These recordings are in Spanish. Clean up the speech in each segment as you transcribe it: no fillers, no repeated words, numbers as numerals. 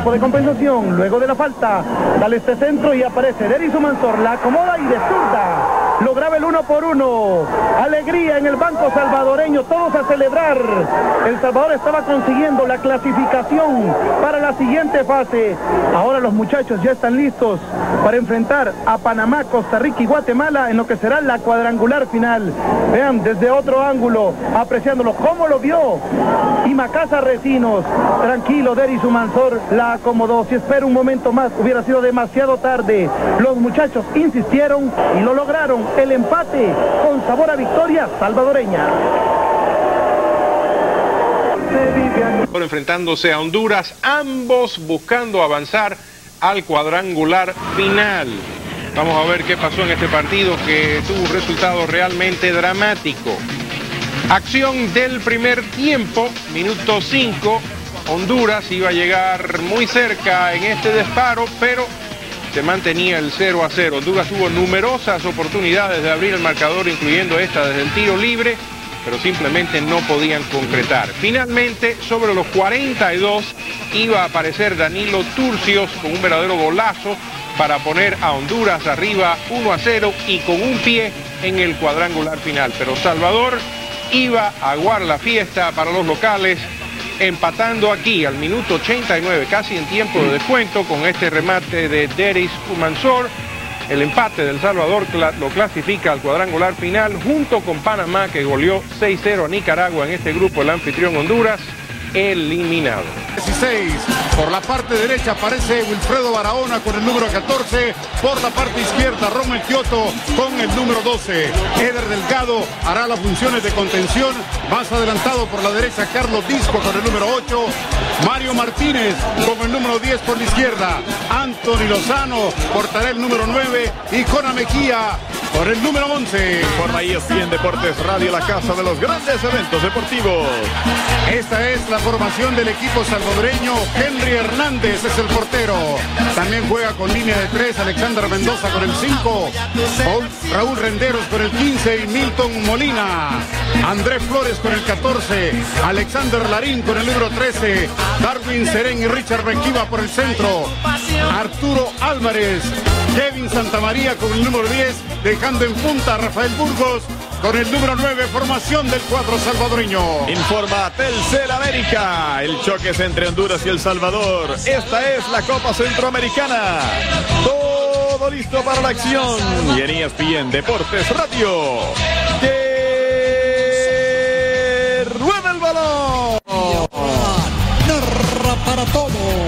tiempo de compensación, luego de la falta, sale este centro y aparece Deris Humansor, la acomoda y de zurda lograba el 1-1. Alegría en el banco salvadoreño, todos a celebrar. El Salvador estaba consiguiendo la clasificación para la siguiente fase. Ahora los muchachos ya están listos para enfrentar a Panamá, Costa Rica y Guatemala en lo que será la cuadrangular final. Vean desde otro ángulo, apreciándolo, cómo lo vio y Macasa Recinos. Tranquilo, Deris Humansor la acomodó. Si espera un momento más hubiera sido demasiado tarde. Los muchachos insistieron y lo lograron. El empate con sabor a victoria salvadoreña. Enfrentándose a Honduras, ambos buscando avanzar al cuadrangular final. Vamos a ver qué pasó en este partido que tuvo un resultado realmente dramático. Acción del primer tiempo, minuto 5. Honduras iba a llegar muy cerca en este disparo, pero se mantenía el 0-0. Honduras tuvo numerosas oportunidades de abrir el marcador, incluyendo esta desde el tiro libre, pero simplemente no podían concretar. Finalmente, sobre los 42, iba a aparecer Danilo Turcios con un verdadero golazo para poner a Honduras arriba 1-0 y con un pie en el cuadrangular final. Pero Salvador iba a aguar la fiesta para los locales, empatando aquí al minuto 89, casi en tiempo de descuento, con este remate de Deris Humansor. El empate del Salvador lo clasifica al cuadrangular final, junto con Panamá, que goleó 6-0 a Nicaragua en este grupo, el anfitrión Honduras, eliminado. 16, por la parte derecha aparece Wilfredo Barahona con el número 14, por la parte izquierda Rommel Kioto con el número 12. Eder Delgado hará las funciones de contención, más adelantado por la derecha Carlos Disco con el número 8, Mario Martínez con el número 10 por la izquierda, Anthony Lozano portará el número 9 y Cona Mejía por el número 11. Por ahí ESPN Deportes Radio, la casa de los grandes eventos deportivos. Esta es la formación del equipo salvadoreño. Henry Hernández es el portero. También juega con línea de 3 Alexander Mendoza con el 5, Raúl Renderos con el 15 y Milton Molina. Andrés Flores con el 14, Alexander Larín con el número 13, Darwin Serén y Richard Benquiva por el centro, Arturo Álvarez, Kevin Santamaría con el número 10, dejando en punta a Rafael Burgos con el número 9, formación del cuadro salvadoreño. Informa Telcel América, el choque es entre Honduras y El Salvador. Esta es la Copa Centroamericana. Todo listo para la acción. Y en ESPN Deportes Radio, que rueda el balón. Narra para todos.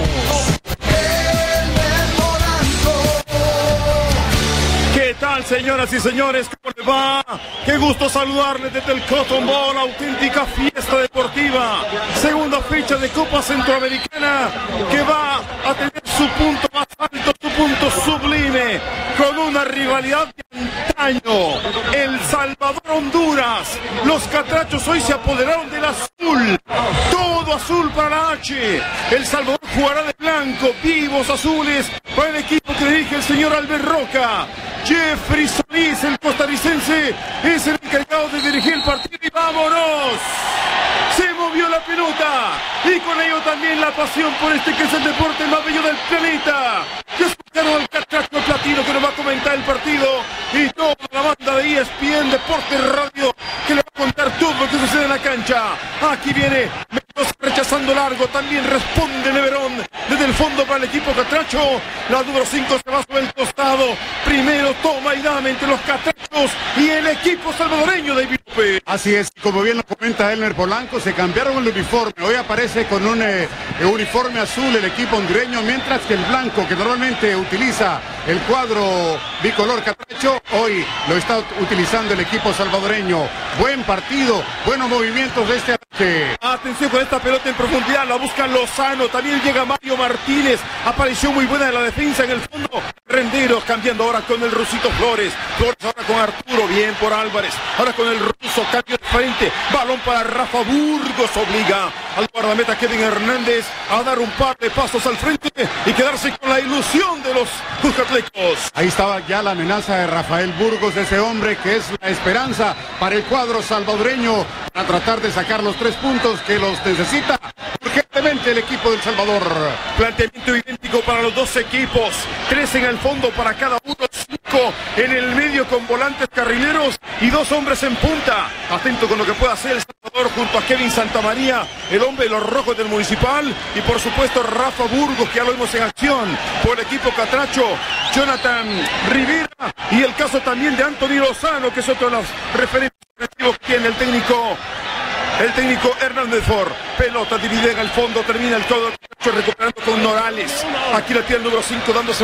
¿Qué tal, señoras y señores? ¿Cómo les va? Qué gusto saludarles desde el Cotton Bowl, auténtica fiesta deportiva. Segunda fecha de Copa Centroamericana que va a tener su punto más alto, su punto sublime, con una rivalidad de antaño. El Salvador-Honduras. Los catrachos hoy se apoderaron del azul. Todo azul para la H. El Salvador jugará de blanco, vivos azules, para el equipo que dirige el señor Albert Roca. Jeffrey Solís, el costarricense, es el encargado de dirigir el partido y ¡vámonos! Se movió la pelota y con ello también la pasión por este que es el deporte más bello del planeta. Ya escucharon al catracho platino que nos va a comentar el partido y toda la banda de ESPN Deportes Radio que le va a contar todo lo que sucede en la cancha. Aquí viene Mendoza rechazando largo, también responde Leverón desde el fondo para el equipo catracho. La número 5 se va sobre el costado. Primero toma y dame entre los catrachos y el equipo salvadoreño de Virupe. Así es, como bien lo comenta Elmer Polanco, se cambiaron el uniforme. Hoy aparece con un uniforme azul el equipo hondureño, mientras que el blanco, que normalmente utiliza el cuadro bicolor catracho, hoy lo está utilizando el equipo salvadoreño. Buen partido, buenos movimientos de este ataque. Atención con esta pelota en profundidad, la busca Lozano, también llega Mario Martínez, apareció muy buena en la defensa en el fondo. Renderos cambiando ahora con el rusito Flores, Flores ahora con Arturo, bien por Álvarez, ahora con el ruso, cambio de frente, balón para Rafa Burgos, obliga al guardameta Kevin Hernández a dar un par de pasos al frente y quedarse con la ilusión de los Cuscatlecos. Ahí estaba ya la amenaza de Rafael Burgos, de ese hombre que es la esperanza para el cuadro salvadoreño, para tratar de sacar los 3 puntos que los necesita. Porque el equipo del Salvador. Planteamiento idéntico para los dos equipos. 3 en el fondo para cada uno. 5 en el medio con volantes carrileros y 2 hombres en punta. Atento con lo que pueda hacer El Salvador junto a Kevin Santamaría, el hombre de los rojos del Municipal. Y por supuesto Rafa Burgos, que ya lo vimos en acción por el equipo catracho. Jonathan Rivera y el caso también de Anthony Lozano, que es otro de los referentes que tiene el técnico Hernández Ford. Pelota dividida en el fondo, termina el todo recuperando con Norales. Aquí la tiene el número 5 dándose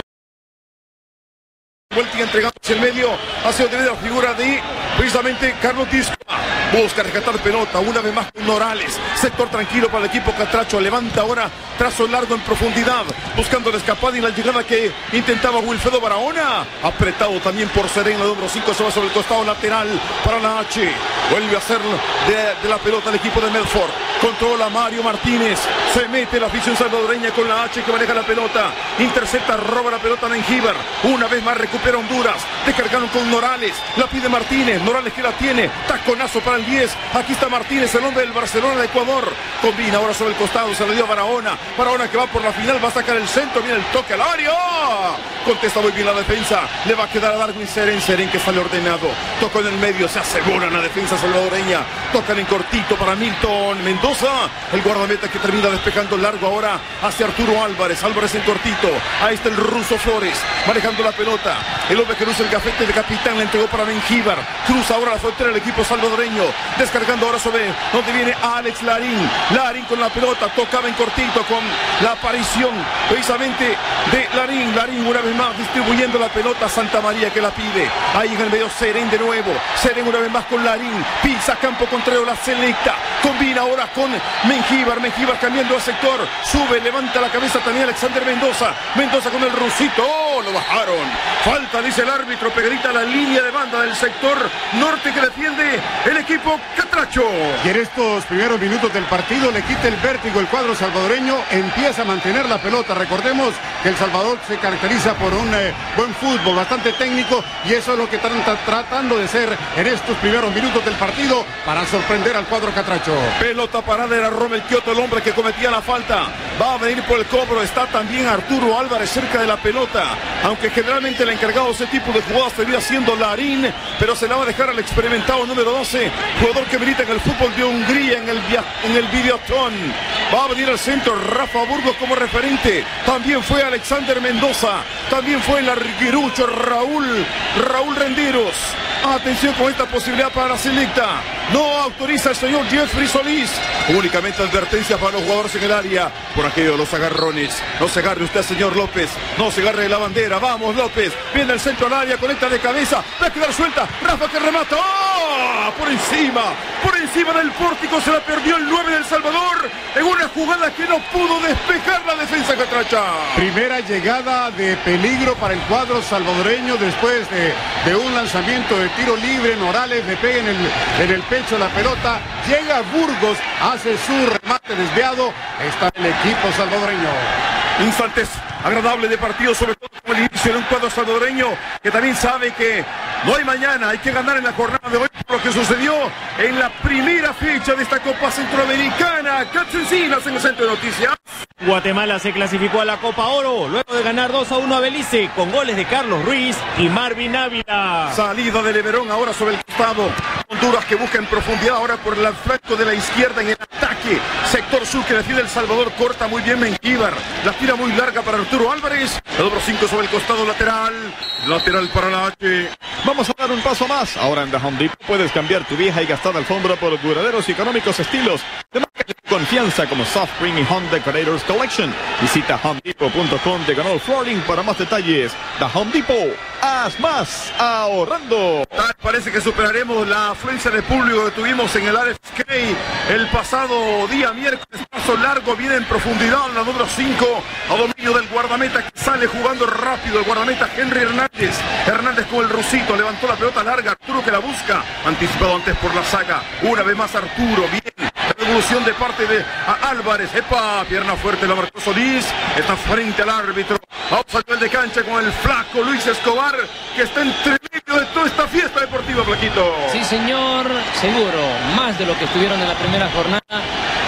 vuelta y entregando hacia el medio, hacia donde la figura de precisamente Carlos Disco. Busca rescatar pelota, una vez más con Norales. Sector tranquilo para el equipo catracho. Levanta ahora trazo largo en profundidad, buscando la escapada y la llegada que intentaba Wilfredo Barahona. Apretado también por Serena, el número 5 se va sobre el costado lateral para la H. Vuelve a hacer de la pelota el equipo de Medford. Controla Mario Martínez. Se mete la afición salvadoreña con la H que maneja la pelota. Intercepta, roba la pelota Mengíbar. Una vez más recupera Honduras. Descargaron con Norales. La pide Martínez. Norales que la tiene. Taconazo para el 10. Aquí está Martínez, el hombre del Barcelona de Ecuador. Combina ahora sobre el costado. Se le dio a Barahona. Barahona que va por la final. Va a sacar el centro. Viene el toque al área. Contesta muy bien la defensa. Le va a quedar a Darwin Seren. Seren que sale ordenado. Toca en el medio. Se aseguran la defensa salvadoreña. Tocan en cortito para Milton Mendoza. El guardameta que termina despejando largo ahora hacia Arturo Álvarez. Álvarez en cortito. Ahí está el ruso Flores manejando la pelota. El hombre que luce el gafete de capitán le entregó para Mengíbar. Cruza ahora la frontera el equipo salvadoreño. Descargando ahora sobre donde viene Alex Larín. Larín con la pelota. Tocaba en cortito con la aparición precisamente de Larín. Larín una vez más distribuyendo la pelota a Santamaría que la pide. Ahí en el medio Seren de nuevo. Seren una vez más con Larín. Pisa campo contrario la selecta. Combina ahora con Mengíbar. Mengíbar cambiando el sector. Sube, levanta la cabeza también Alexander Mendoza. Mendoza con el rusito. ¡Oh! Lo bajaron. Falta, dice el árbitro. Pegadita a la línea de banda del sector norte que defiende el equipo catracho. Y en estos primeros minutos del partido le quita el vértigo el cuadro salvadoreño. Empieza a mantener la pelota. Recordemos que El Salvador se caracteriza por un buen fútbol, bastante técnico. Y eso es lo que están tratando de hacer en estos primeros minutos del partido para sorprender al cuadro catracho. Pelota parada era Rommel Kioto, el hombre que cometía la falta. Va a venir por el cobro. Está también Arturo Álvarez cerca de la pelota. Aunque generalmente el encargado de ese tipo de jugadas termina siendo Larín, pero se la va a dejar al experimentado número 12, jugador que milita en el fútbol de Hungría en el Videoton. Va a venir al centro Rafa Burgos como referente. También fue Alexander Mendoza. También fue el arguirucho Raúl Renderos. Atención con esta posibilidad para la selecta. No autoriza el señor Jeffrey Solís. Únicamente advertencia para los jugadores en el área por aquello de los agarrones. No se agarre usted, señor López. No se agarre de la bandera. Vamos, López. Viene el centro al área, conecta de cabeza. Va a quedar suelta. Rafa que remata. ¡Oh! Por encima del pórtico se la perdió el 9 del Salvador en una jugada que no pudo despejar la defensa catracha. Primera llegada de peligro para el cuadro salvadoreño después de un lanzamiento de tiro libre. Norales le pega en el pecho la pelota. Llega Burgos, hace su remate desviado. Está el equipo salvadoreño. Instantes agradables de partido, sobre todo como el inicio de un cuadro salvadoreño que también sabe que no hay mañana, hay que ganar en la jornada de hoy por lo que sucedió en la primera fecha de esta Copa Centroamericana. Catsencinas en el centro de noticias. Guatemala se clasificó a la Copa Oro luego de ganar 2-1 a Belice con goles de Carlos Ruiz y Marvin Ávila. Salida de Leverón ahora sobre el costado. Honduras que busca en profundidad ahora por el flanco de la izquierda en el ataque. Sector sur que defiende El Salvador, corta muy bien Mengíbar. La tira muy larga para Arturo Álvarez. El número 5 sobre el costado lateral. Lateral para la H. Vamos a dar un paso más. Ahora en The Home Depot puedes cambiar tu vieja y gastada alfombra por duraderos y económicos estilos de marca de confianza como Soft Spring y Home Decorators Collection. Visita homedepot.com diagonal flooring para más detalles. The Home Depot. Haz más ahorrando. Parece que superaremos la afluencia de público que tuvimos en el RFK el pasado día miércoles. Paso largo, viene en profundidad la número 5 a dominio del guardameta que sale jugando rápido. El guardameta Henry Hernández. Hernández con el rusito, levantó la pelota larga. Arturo que la busca, anticipado antes por la saga. Una vez más Arturo, bien. Revolución de parte de Álvarez. ¡Epa! Pierna fuerte la marcó Solís. Está frente al árbitro. Vamos al nivel de cancha con el flaco Luis Escobar, que está entre medio de toda esta fiesta deportiva, Flaquito. Sí, señor, seguro. Más de lo que estuvieron en la primera jornada.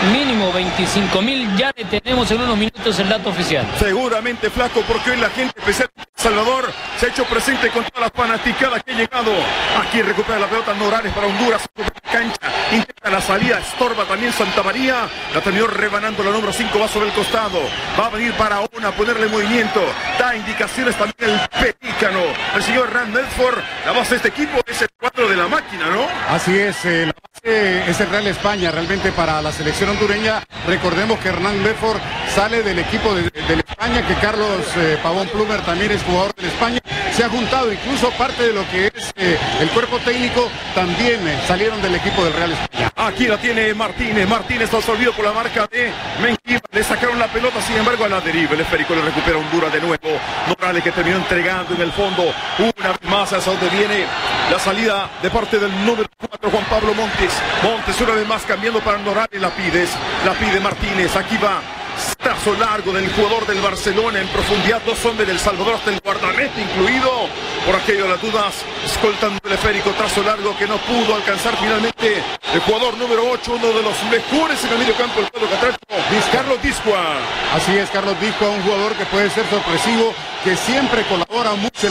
mínimo 25.000, ya le tenemos en unos minutos el dato oficial. Seguramente, Flaco, porque hoy la gente, especialmente Salvador, se ha hecho presente con todas las fanaticadas que ha llegado. Aquí recupera la pelota Norales para Honduras, cancha, intenta la salida, estorba también Santa María, la terminó rebanando la número 5, va sobre el costado, va a venir Barahona a ponerle movimiento, da indicaciones también el pelícano, el señor Hernán Medford. La base de este equipo es el 4 de la máquina, ¿no? Así es, la base es el Real España, realmente para la selección hondureña. Recordemos que Hernán Medford sale del equipo de España, que Carlos Pavón Plumer también es jugador de España. Se ha juntado, incluso parte de lo que es el cuerpo técnico también salieron del equipo del Real España. Aquí la tiene Martínez, Martínez está absorbido por la marca de Mengíbar, le sacaron la pelota, sin embargo a la deriva, el esférico le recupera Honduras de nuevo. Norales, que terminó entregando en el fondo una vez más hacia donde viene la salida de parte del número 4, Juan Pablo Montes. Montes una vez más cambiando para Norales, la pide Martínez, aquí va. Trazo largo del jugador del Barcelona, en profundidad, dos hombres del Salvador hasta el guardameta incluido. Por aquello de las dudas, escoltando el esférico, trazo largo que no pudo alcanzar finalmente el jugador número 8, uno de los mejores en el medio campo del cuadro catracho, Carlos Discua. Así es, Carlos Discua, un jugador que puede ser sorpresivo, que siempre colabora mucho en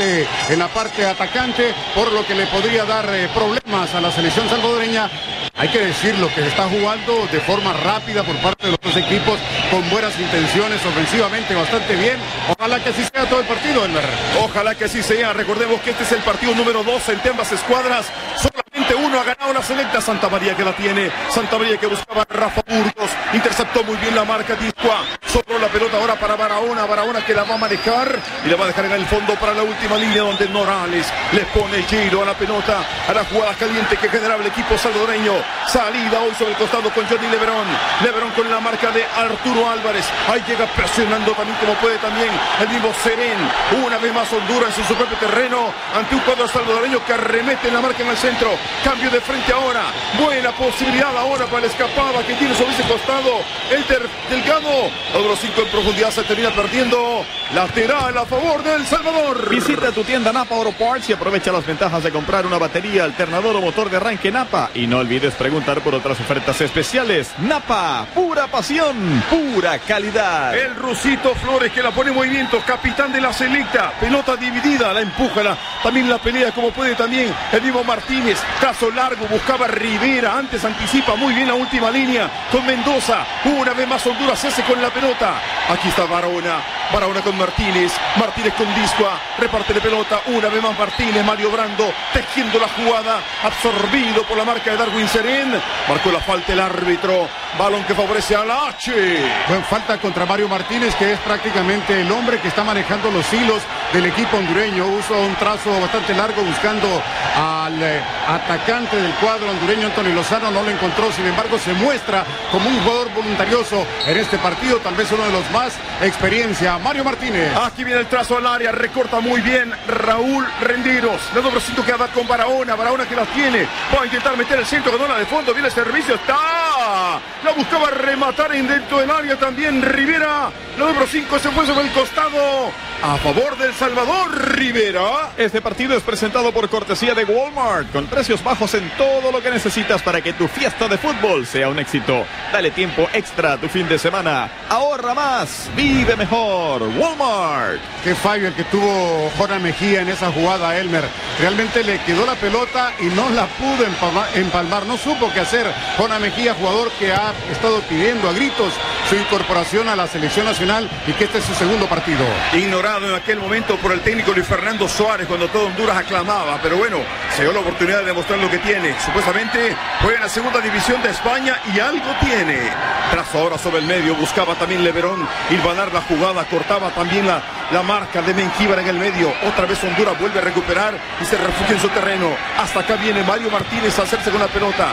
la parte atacante, por lo que le podría dar problemas a la selección salvadoreña. Hay que decirlo, que se está jugando de forma rápida por parte de los dos equipos, con buenas intenciones, ofensivamente bastante bien. Ojalá que así sea todo el partido, Elmer. Ojalá que así sea. Recordemos que este es el partido número 2 entre ambas escuadras. Solamente uno ha ganado la selecta. Santa María, que la tiene. Santa María, que buscaba a Rafa Burgos. Interceptó muy bien la marca Discua. Sobró la pelota ahora para Barahona. Barahona, que la va a manejar y la va a dejar en el fondo para la última línea, donde Norales le pone giro a la pelota, a la jugada caliente que generaba el equipo salvadoreño. Salida hoy sobre el costado con Johnny Leverón. Leverón con la marca de Arturo Álvarez. Ahí llega presionando también como puede también el mismo Serén. Una vez más Honduras en su propio terreno ante un cuadro salvadoreño que arremete en la marca en el centro. Cambio de frente ahora. Buena posibilidad ahora para la escapada que tiene sobre ese costado Elter Delgado. Número 5 en profundidad, se termina perdiendo. Lateral a favor del Salvador. Visita tu tienda Napa Auto Parts y aprovecha las ventajas de comprar una batería, alternador o motor de arranque Napa. Y no olvides preguntar por otras ofertas especiales. Napa, pura pasión, pura calidad. El Rusito Flores, que la pone en movimiento, capitán de la selecta. Pelota dividida, la empuja, también la pelea como puede también el mismo Martínez. Trazo largo, buscaba Rivera, antes anticipa muy bien la última línea con Mendoza. Una vez más Honduras se hace con la pelota. Aquí está Barahona, Barahona con Martínez, Martínez con Discua, reparte de pelota, una vez más Martínez, maniobrando, tejiendo la jugada, absorbido por la marca de Darwin Serén. Marcó la falta el árbitro, balón que favorece a la H. Bueno, falta contra Mario Martínez, que es prácticamente el hombre que está manejando los hilos del equipo hondureño. Usa un trazo bastante largo buscando al atacante del cuadro hondureño, Anthony Lozano, no lo encontró, sin embargo se muestra como un jugador voluntarioso en este partido, tal vez uno de los más experiencia, Mario Martínez. Aquí viene el trazo al área, recorta muy bien Raúl Renderos, la número 5 que va con Barahona, Barahona que la tiene, va a intentar meter el centro, ganó la de fondo, viene el servicio, está, la buscaba rematar en dentro del área también Rivera, la número 5 se fue sobre el costado, a favor del Salvador, Rivera. Este partido es presentado por cortesía de Walmart, con precios bajos en todo lo que necesitas para que tu fiesta de fútbol sea un éxito. Dale tiempo extra a tu fin de semana, ahorra más, vive mejor, Walmart. Qué fallo el que tuvo Jona Mejía en esa jugada, Elmer. Realmente le quedó la pelota y no la pudo empalmar, no supo qué hacer. Jona Mejía, jugador que ha estado pidiendo a gritos su incorporación a la selección nacional y que este es su segundo partido. Ignorado en aquel momento por el técnico Luis Fernando Suárez cuando todo Honduras aclamaba, pero bueno, se dio la oportunidad de demostrar lo que tiene. Supuestamente juega en la segunda división de España y algo tiene. Trazo ahora sobre el medio, buscaba también Leverón hilvanar la jugada, cortaba también la marca de Mengíbar en el medio. Otra vez Honduras vuelve a recuperar y se refugia en su terreno. Hasta acá viene Mario Martínez a hacerse con la pelota.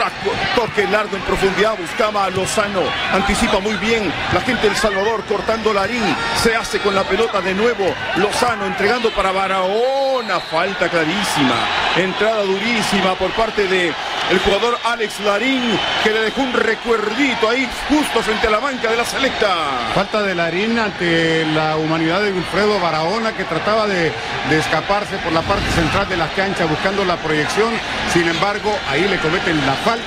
Toque largo en profundidad, buscaba a Lozano, anticipa muy bien la gente del Salvador, cortando Larín, se hace con la pelota de nuevo Lozano, entregando para Barahona, falta clarísima, entrada durísima por parte de el jugador Alex Larín, que le dejó un recuerdito ahí justo frente a la banca de la selecta. Falta de Larín ante la humanidad de Wilfredo Barahona, que trataba de escaparse por la parte central de la cancha buscando la proyección. Sin embargo, ahí le cometen la falta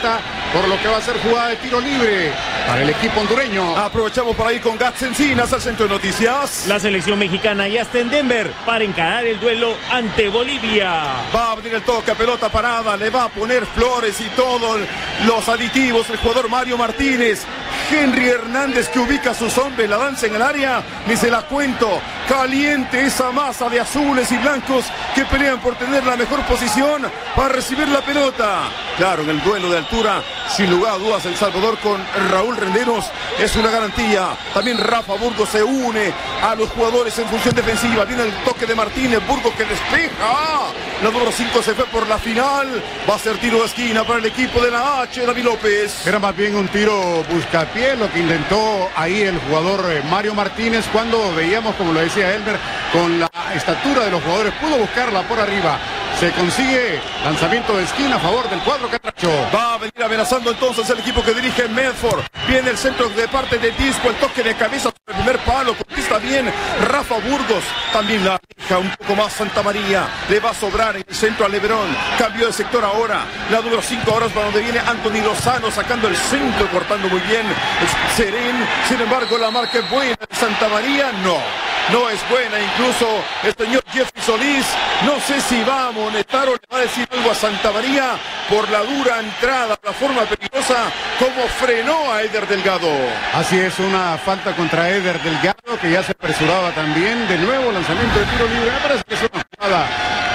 por lo que va a ser jugada de tiro libre para el equipo hondureño. Aprovechamos para ir con Gats Encinas al centro de noticias. La selección mexicana ya está en Denver para encarar el duelo ante Bolivia. Va a abrir el toque a pelota parada, le va a poner flores y todos los aditivos el jugador Mario Martínez. Henry Hernández que ubica a sus hombres, la danza en el área, ni se la cuento. Caliente esa masa de azules y blancos que pelean por tener la mejor posición para recibir la pelota. Claro, en el duelo de altura, sin lugar a dudas, El Salvador con Raúl Renderos es una garantía. También Rafa Burgos se une a los jugadores en función defensiva. Viene el toque de Martínez, Burgos que despeja. La número 5 se fue por la final. Va a ser tiro de esquina para el equipo de la H, David López. Era más bien un tiro buscapié lo que intentó ahí el jugador Mario Martínez cuando veíamos, como lo decía Elmer, con la estatura de los jugadores, pudo buscarla por arriba. Se consigue lanzamiento de esquina a favor del cuadro catracho. Va a venir amenazando entonces el equipo que dirige Medford. Viene el centro de parte de Disco, el toque de cabeza sobre el primer palo. Conquista bien Rafa Burgos. También la deja un poco más Santa María. Le va a sobrar en el centro a Leverón. Cambio de sector ahora. La número 5 ahora es para donde viene Anthony Lozano sacando el centro, cortando muy bien. Serén, sin embargo, la marca es buena. Santa María no es buena. Incluso el señor Jeffrey Solís, no sé si va a amonestar o le va a decir algo a Santa María por la dura entrada, la forma peligrosa, como frenó a Eder Delgado. Así es, una falta contra Eder Delgado, que ya se apresuraba también. De nuevo, lanzamiento de tiro libre. Me parece que es una jugada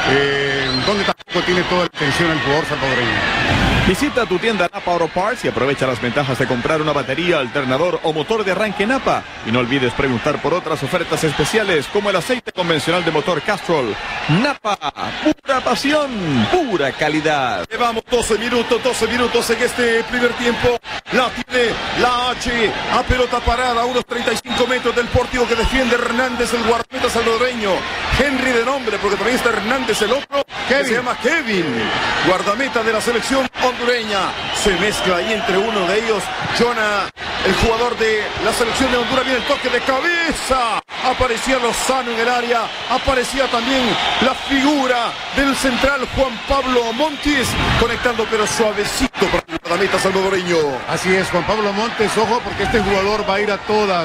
donde tampoco tiene toda la atención el jugador salvadoreño. Visita tu tienda Napa Auto Parts y aprovecha las ventajas de comprar una batería, alternador o motor de arranque Napa. Y no olvides preguntar por otras ofertas especiales como el aceite convencional de motor Castrol. Napa, pura pasión, pura calidad. Llevamos 12 minutos en este primer tiempo. La tiene la H a pelota parada a unos 35 metros del pórtico que defiende Hernández, el guardameta salvadoreño. Henry de nombre, porque también está Hernández, el otro, que se llama Kevin, guardameta de la selección hondureña. Se mezcla ahí entre uno de ellos, Jonah, el jugador de la selección de Honduras. Viene el toque de cabeza. Aparecía Lozano en el área. Aparecía también la figura del central Juan Pablo Montes, conectando pero suavecito para el guardameta salvadoreño. Así es, Juan Pablo Montes, ojo, porque este jugador va a ir a todas.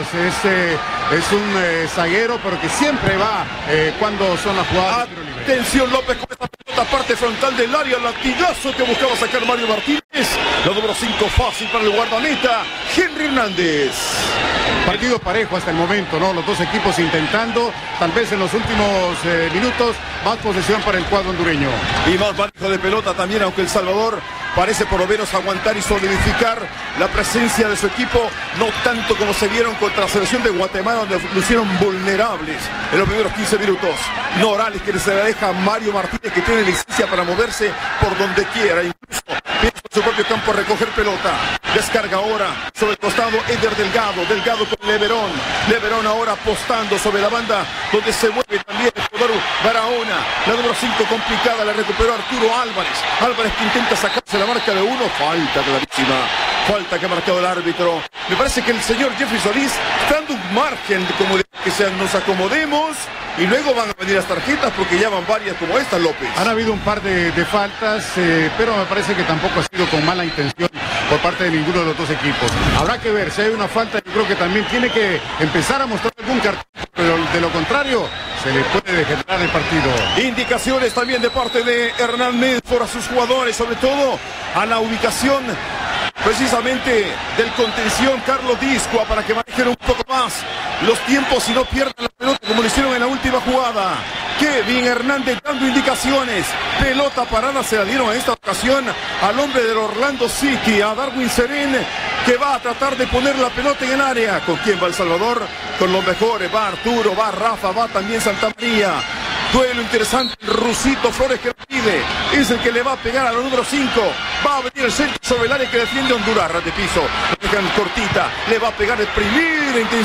Es un zaguero, pero que siempre va cuando son las jugadas. Atención López con esta pelota, parte frontal del área, latigazo que buscaba sacar Mario Martínez. La número 5 fácil para el guardameta, Henry Hernández. Partido parejo hasta el momento, ¿no? Los dos equipos intentando, tal vez en los últimos minutos, más posesión para el cuadro hondureño. Y más manejo de pelota también, aunque El Salvador parece por lo menos aguantar y solidificar la presencia de su equipo, no tanto como se vieron contra la selección de Guatemala, donde lucieron vulnerables en los primeros 15 minutos. Norales que se la deja a Mario Martínez, que tiene licencia para moverse por donde quiera, incluso piensa en su propio campo a recoger pelota. Descarga ahora sobre el costado Eder Delgado, Delgado con Leverón, Leverón ahora apostando sobre la banda donde se mueve también el jugador Barahona. La número 5 complicada, la recuperó Arturo Álvarez, Álvarez que intenta sacarse la marca de uno, falta clarísima, falta que ha marcado el árbitro. Me parece que el señor Jeffrey Solís está dando un margen de como de que nos acomodemos y luego van a venir las tarjetas porque ya van varias como esta, López. Han habido un par de faltas, pero me parece que tampoco ha sido con mala intención por parte de ninguno de los dos equipos. Habrá que ver, si hay una falta, yo creo que también tiene que empezar a mostrar algún cartón, pero de lo contrario se le puede degenerar el partido. Indicaciones también de parte de Hernán Medford a sus jugadores, sobre todo a la ubicación precisamente del contención Carlos Discoa, para que manejen un poco más los tiempos y no pierdan la pelota como lo hicieron en la última jugada. Kevin Hernández dando indicaciones, pelota parada se la dieron en esta ocasión al hombre del Orlando City, a Darwin Serén, que va a tratar de poner la pelota en el área. ¿Con quién va El Salvador? Con los mejores, va Arturo, va Rafa, va también Santa María. Duelo interesante, Rusito Flores que lo pide, es el que le va a pegar a la número 5, va a venir el centro sobre el área que defiende Honduras, ras de piso, lo dejan cortita, le va a pegar de primera intención,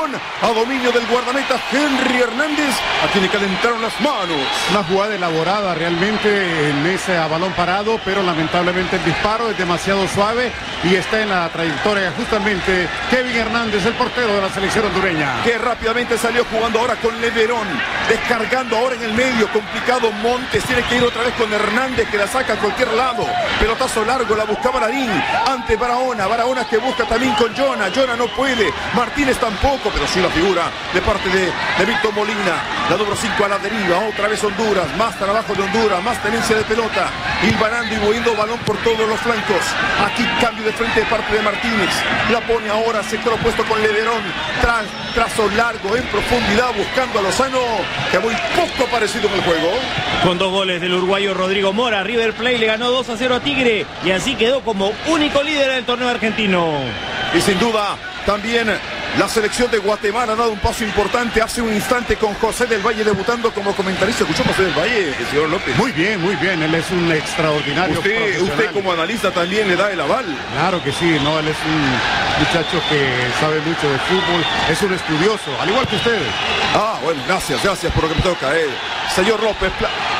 balón a dominio del guardameta Henry Hernández, a quien le calentaron las manos. Una jugada elaborada realmente en ese balón parado, pero lamentablemente el disparo es demasiado suave y está en la trayectoria justamente Kevin Hernández, el portero de la selección hondureña. Que rápidamente salió jugando ahora con Leverón, descargando ahora en el medio, complicado Montes, tiene que ir otra vez con Hernández, que la saca a cualquier lado, pelotazo largo, la buscaba Larín, ante Barahona que busca también con Jonah no puede, Martínez tampoco, pero sí la figura de parte de Víctor Molina, la número 5 a la deriva, otra vez Honduras, más trabajo de Honduras, más tenencia de pelota, hilvanando y moviendo balón por todos los flancos. Aquí cambio de frente de parte de Martínez, la pone ahora, sector opuesto con Leverón, trazo largo en profundidad, buscando a Lozano, que muy poco parecido en el juego. Con 2 goles del uruguayo Rodrigo Mora, River Plate le ganó 2-0 a Tigre y así quedó como único líder del torneo argentino. Y sin duda, también la selección de Guatemala ha dado un paso importante hace un instante con José del Valle debutando como comentarista. ¿Escuchó José del Valle, el señor López? Muy bien, él es un extraordinario Usted como analista también le da el aval. Claro que sí, no, él es un muchacho que sabe mucho de fútbol, es un estudioso, al igual que ustedes. Bueno, gracias por lo que me toca. Señor López,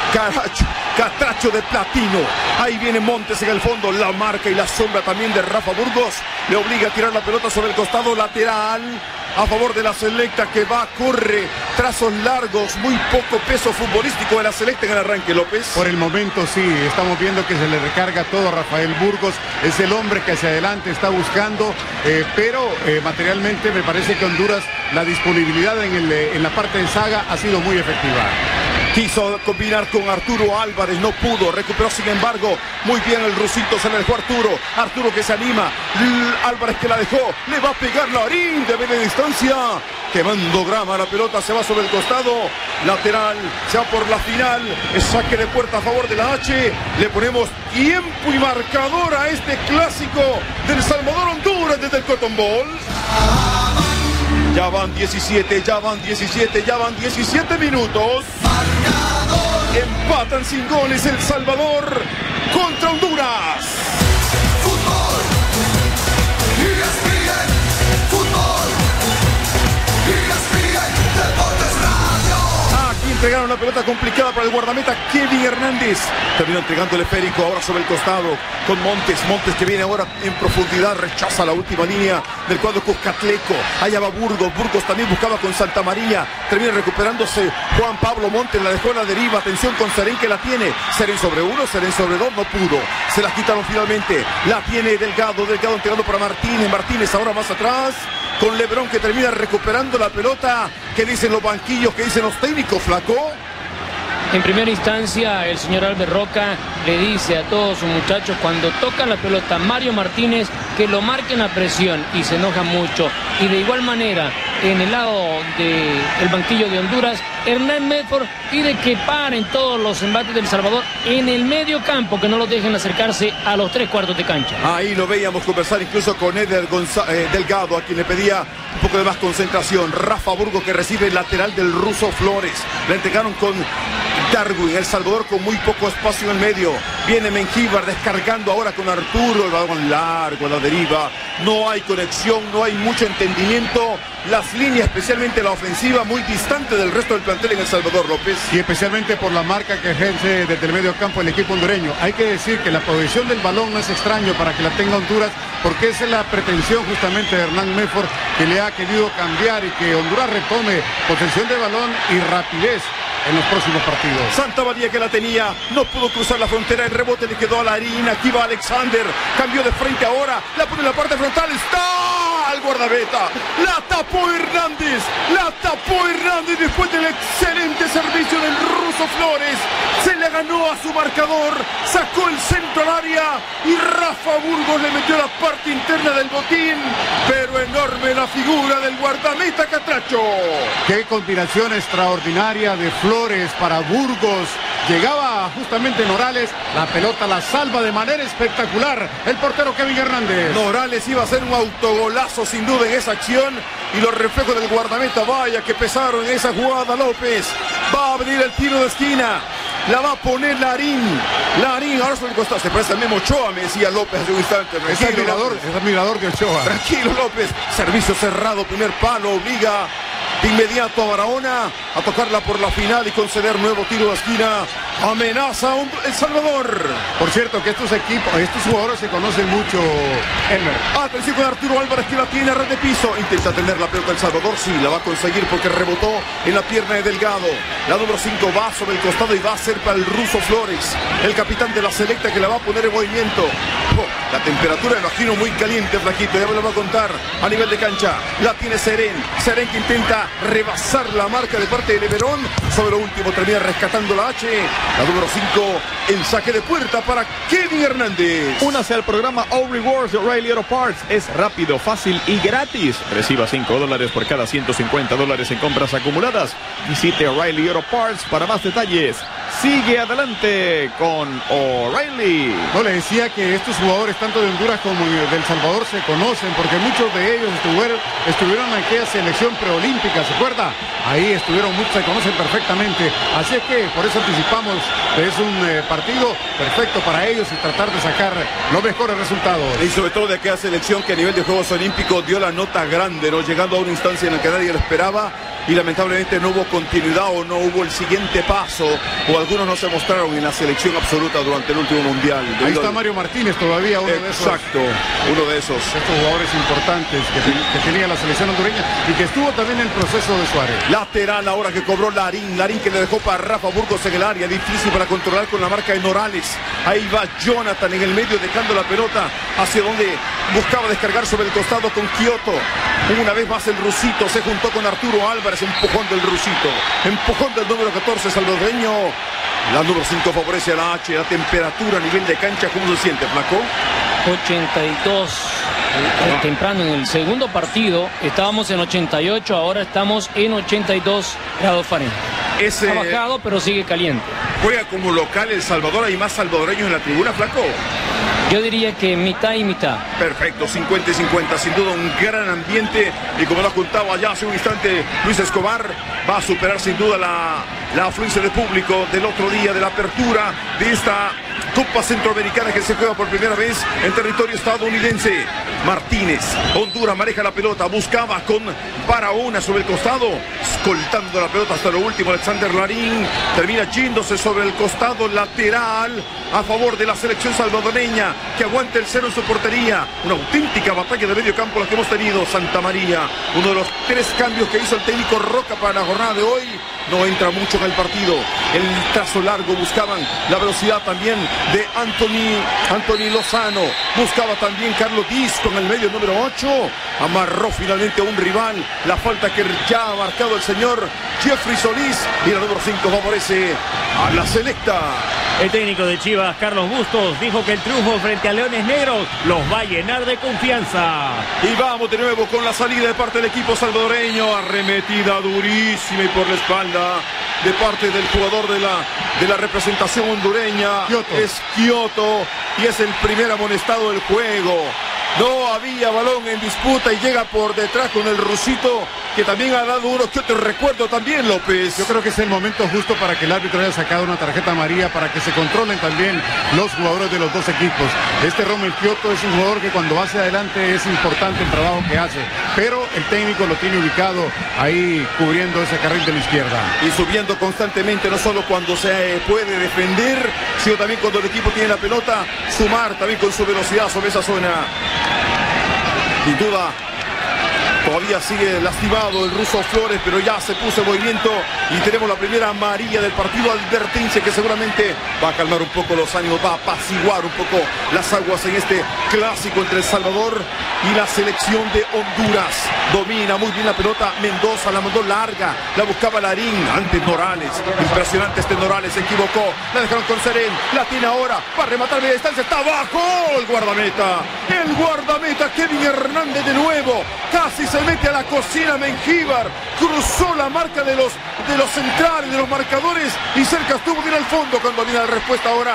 Catracho de Platino. Ahí viene Montes en el fondo, la marca y la sombra también de Rafa Burgos. Le obliga a tirar la pelota sobre el costado lateral a favor de la selecta que corre, trazos largos, muy poco peso futbolístico de la selecta en el arranque, López. Por el momento sí, estamos viendo que se le recarga todo a Rafael Burgos, es el hombre que hacia adelante está buscando, pero materialmente me parece que Honduras, la disponibilidad en la parte de saga ha sido muy efectiva. Quiso combinar con Arturo Álvarez, no pudo, recuperó sin embargo muy bien el rusito, se le dejó Arturo que se anima, Álvarez que la dejó, le va a pegar Larín de media distancia, quemando grama, la pelota se va sobre el costado, lateral, se va por la final, es saque de puerta a favor de la H, le ponemos tiempo y marcador a este clásico del Salvador Honduras desde el Cotton Bowl. Ya van 17 minutos. Empatan sin goles El Salvador contra Honduras. Fútbol. ESPN. Fútbol. ESPN. Deportes Radio. Aquí entregaron la pelota complicada para el guardameta Kevin Hernández. Terminó entregando el esférico ahora sobre el costado con Montes que viene ahora en profundidad, rechaza la última línea del cuadro Cuscatleco. Allá va Burgos también buscaba con Santa María, termina recuperándose Juan Pablo Montes, la dejó a la deriva, atención con Serén que la tiene, Serén sobre 1, Serén sobre 2, no pudo, se la quitaron finalmente, la tiene Delgado entregando para Martínez ahora más atrás, con Leverón que termina recuperando la pelota. ¿Qué dicen los banquillos? ¿Qué dicen los técnicos, Flaco? En primera instancia, el señor Albert Roca le dice a todos sus muchachos cuando toca la pelota Mario Martínez que lo marquen la presión y se enoja mucho. Y de igual manera, en el lado del banquillo de Honduras, Hernán Medford pide que paren todos los embates del Salvador en el medio campo, que no los dejen acercarse a los 3/4 de cancha. Ahí lo veíamos conversar incluso con Eder Delgado, a quien le pedía un poco de más concentración. Rafa Burgos que recibe el lateral del ruso Flores. La entregaron con Darwin, El Salvador con muy poco espacio en el medio. Viene Mengíbar descargando ahora con Arturo, el balón largo a la deriva. No hay conexión, no hay mucho entendimiento. Las líneas, especialmente la ofensiva, muy distante del resto del plantel en El Salvador, López. Y especialmente por la marca que ejerce desde el medio campo el equipo hondureño. Hay que decir que la posesión del balón no es extraño para que la tenga Honduras, porque esa es la pretensión justamente de Hernán Medford, que le ha querido cambiar y que Honduras retome posesión de balón y rapidez en los próximos partidos. Santa María que la tenía, no pudo cruzar la frontera, el rebote le quedó a Larín, aquí va Alexander, cambió de frente ahora, la pone en la parte frontal, está al guardameta, la tapó Hernández después del excelente servicio del ruso Flores, se le ganó a su marcador, sacó el centro al área y Rafa Burgos le metió la parte interna del botín, pero enorme la figura del guardameta Catracho. Qué combinación extraordinaria de Flores para Burgos. Llegaba justamente Norales, la pelota la salva de manera espectacular el portero Kevin Hernández. Norales iba a hacer un autogolazo sin duda en esa acción y los reflejos del guardameta, vaya que pesaron en esa jugada. López va a abrir el tiro de esquina. La va a poner Larín. Larín, ahora sobre el costado. Se parece a Memo Ochoa, me decía López hace un instante. Es admirador de Ochoa. Tranquilo, López. Servicio cerrado, primer palo, obliga de inmediato a Barahona a tocarla por la final y conceder nuevo tiro de esquina. Amenaza El Salvador. Por cierto que estos jugadores se conocen mucho, Elmer. Atención con Arturo Álvarez que la tiene a red de piso. Intenta tener la pelota El Salvador. Sí, la va a conseguir porque rebotó en la pierna de Delgado. La número 5 va sobre el costado y va a ser para el ruso Flores, el capitán de la selecta, que la va a poner en movimiento. La temperatura, imagino, muy caliente, flaquito. Ya me lo va a contar a nivel de cancha. La tiene Serén. Serén que intenta rebasar la marca de parte de Leverón. Sobre lo último termina rescatando la H. La número 5, el saque de puerta para Kevin Hernández. Únase al programa All Rewards de O'Reilly Auto Parts. Es rápido, fácil y gratis. Reciba $5 por cada $150 en compras acumuladas. Visite O'Reilly Auto Parts para más detalles. Sigue adelante con O'Reilly. No, le decía que estos jugadores, tanto de Honduras como de El Salvador, se conocen porque muchos de ellos estuvieron en aquella selección preolímpica, ¿se acuerda? Ahí estuvieron muchos, se conocen perfectamente. Así es que por eso anticipamos que es un partido perfecto para ellos y tratar de sacar los mejores resultados. Y sobre todo de aquella selección que a nivel de Juegos Olímpicos dio la nota grande, ¿no? Llegando a una instancia en la que nadie lo esperaba y lamentablemente no hubo continuidad o no hubo el siguiente paso, o algunos no se mostraron en la selección absoluta durante el último mundial. Ahí está Mario Martínez todavía, uno de esos. Exacto, uno de esos. Estos jugadores importantes que tenía la selección hondureña y que estuvo también en el proceso de Suárez. Lateral ahora que cobró Larín que le dejó para Rafa Burgos en el área, difícil para controlar con la marca de Morales. Ahí va Jonathan en el medio dejando la pelota hacia donde buscaba descargar sobre el costado con Kioto. Una vez más el rusito se juntó con Arturo Álvarez, empujón del rusito, empujón del número 14 salvadoreño. La número 5 favorece a la H. La temperatura a nivel de cancha, ¿cómo se siente, flaco? 82. Temprano en el segundo partido estábamos en 88, ahora estamos en 82 grados Fahrenheit. Ha bajado, pero sigue caliente. ¿Juega como local El Salvador? ¿Hay más salvadoreños en la tribuna, flaco? Yo diría que mitad y mitad. Perfecto, 50 y 50, sin duda un gran ambiente. Y como lo contaba ya hace un instante Luis Escobar, va a superar sin duda la afluencia de público del otro día de la apertura de esta Copa Centroamericana que se juega por primera vez en territorio estadounidense. Martínez, Honduras maneja la pelota, buscaba con Barahona sobre el costado, escoltando la pelota hasta lo último. Alexander Larín termina yéndose sobre el costado lateral a favor de la selección salvadoreña, que aguanta el cero en su portería. Una auténtica batalla de medio campo la que hemos tenido. Santa María, uno de los 3 cambios que hizo el técnico Roca para la jornada de hoy, no entra mucho en el partido. El trazo largo, buscaban la velocidad también de Anthony Lozano, buscaba también Carlos Diz con el medio número 8, amarró finalmente a un rival. La falta que ya ha marcado el señor Jeffrey Solís, y la número 5 favorece a la selecta. El técnico de Chivas, Carlos Bustos, dijo que el triunfo frente a Leones Negros los va a llenar de confianza. Y vamos de nuevo con la salida de parte del equipo salvadoreño, arremetida durísima y por la espalda de parte del jugador de la representación hondureña. Es Kioto, y es el primer amonestado del juego. No había balón en disputa y llega por detrás con el rusito, que también ha dado uno que otro recuerdo también, López. Yo creo que es el momento justo para que el árbitro haya sacado una tarjeta amarilla para que se controlen también los jugadores de los dos equipos. Este Rommel Kioto es un jugador que cuando va hacia adelante es importante el trabajo que hace, pero el técnico lo tiene ubicado ahí cubriendo ese carril de la izquierda. Y subiendo constantemente, no solo cuando se puede defender, sino también cuando el equipo tiene la pelota, sumar también con su velocidad sobre esa zona. Sin duda, todavía sigue lastimado el ruso Flores, pero ya se puso en movimiento y tenemos la primera amarilla del partido. Advertencia que seguramente va a calmar un poco los ánimos, va a apaciguar un poco las aguas en este clásico entre El Salvador y la selección de Honduras. Domina muy bien la pelota Mendoza, la mandó larga, la buscaba Larín, antes Morales, impresionante este Morales, se equivocó, la dejaron con Serén, la tiene ahora, va a rematar media distancia, está abajo el guardameta Kevin Hernández de nuevo, casi se mete a la cocina Mengíbar, cruzó la marca de los centrales, de los marcadores, y cerca estuvo bien al fondo cuando viene la respuesta ahora por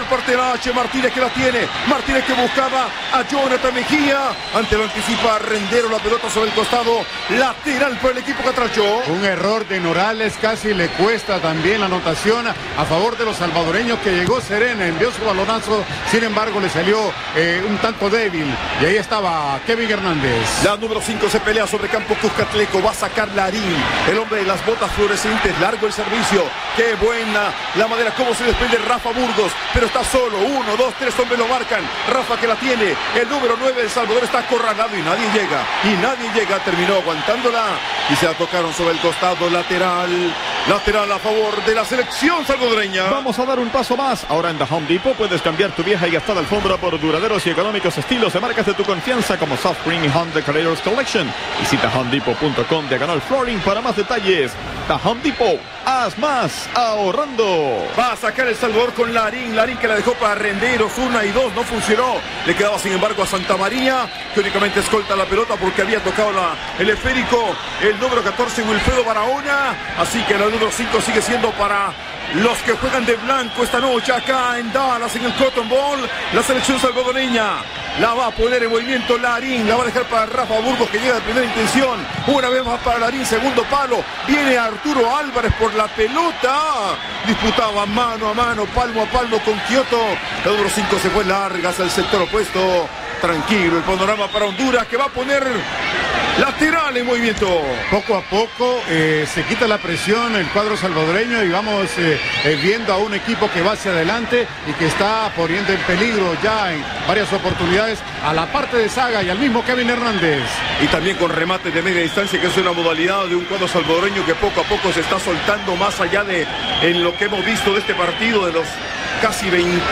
parte de la H. Martínez que la tiene. Martínez que buscaba a Jonathan Mejía. Ante lo anticipa Rendero, la pelota sobre el costado. Lateral para el equipo catracho. Un error de Norales, casi le cuesta también la anotación a favor de los salvadoreños, que llegó Serena, envió su balonazo, sin embargo le salió un tanto débil. Y ahí estaba Kevin Hernández. La número 5 se pelea sobre campo Cuscatleco. Va a sacar Larín, el hombre de las botas fluorescentes. Largo el servicio. Qué buena la madera, cómo se desprende Rafa Burgos, pero está solo. 1, 2, 3 hombres lo marcan. Rafa que la tiene. El número 9 de Salvador está acorralado y nadie llega. Terminó aguantándola y se la tocaron sobre el costado. Lateral a favor de la selección salvadoreña. Vamos a dar un paso más. Ahora en The Home Depot puedes cambiar tu vieja y gastada alfombra por duraderos y económicos estilos de marcas de tu confianza como Soft Spring y Home Decorators Collection. Visita homedepot.com/flooring para más detalles. The Home Depot, haz más ahorrando. Va a sacar El Salvador con Larín que la dejó para Renderos. 1 y 2, no funcionó. Le quedaba sin embargo a Santa María, que únicamente escolta la pelota porque había tocado el esférico el número 14 Wilfredo Barahona. Así que la número 5 sigue siendo para los que juegan de blanco esta noche acá en Dallas, en el Cotton Bowl. La selección salvadoreña la va a poner en movimiento Larín, la va a dejar para Rafa Burgos, que llega de primera intención. Una vez más para Larín, segundo palo. Viene Arturo Álvarez por la pelota. Disputaba mano a mano, palmo a palmo con Kioto. La número 5 se fue larga hacia el sector opuesto. Tranquilo el panorama para Honduras, que va a poner lateral en movimiento. Poco a poco se quita la presión el cuadro salvadoreño y vamos viendo a un equipo que va hacia adelante y que está poniendo en peligro ya en varias oportunidades a la parte de Saga y al mismo Kevin Hernández. Y también con remate de media distancia, que es una modalidad de un cuadro salvadoreño que poco a poco se está soltando, más allá de en lo que hemos visto de este partido, de los casi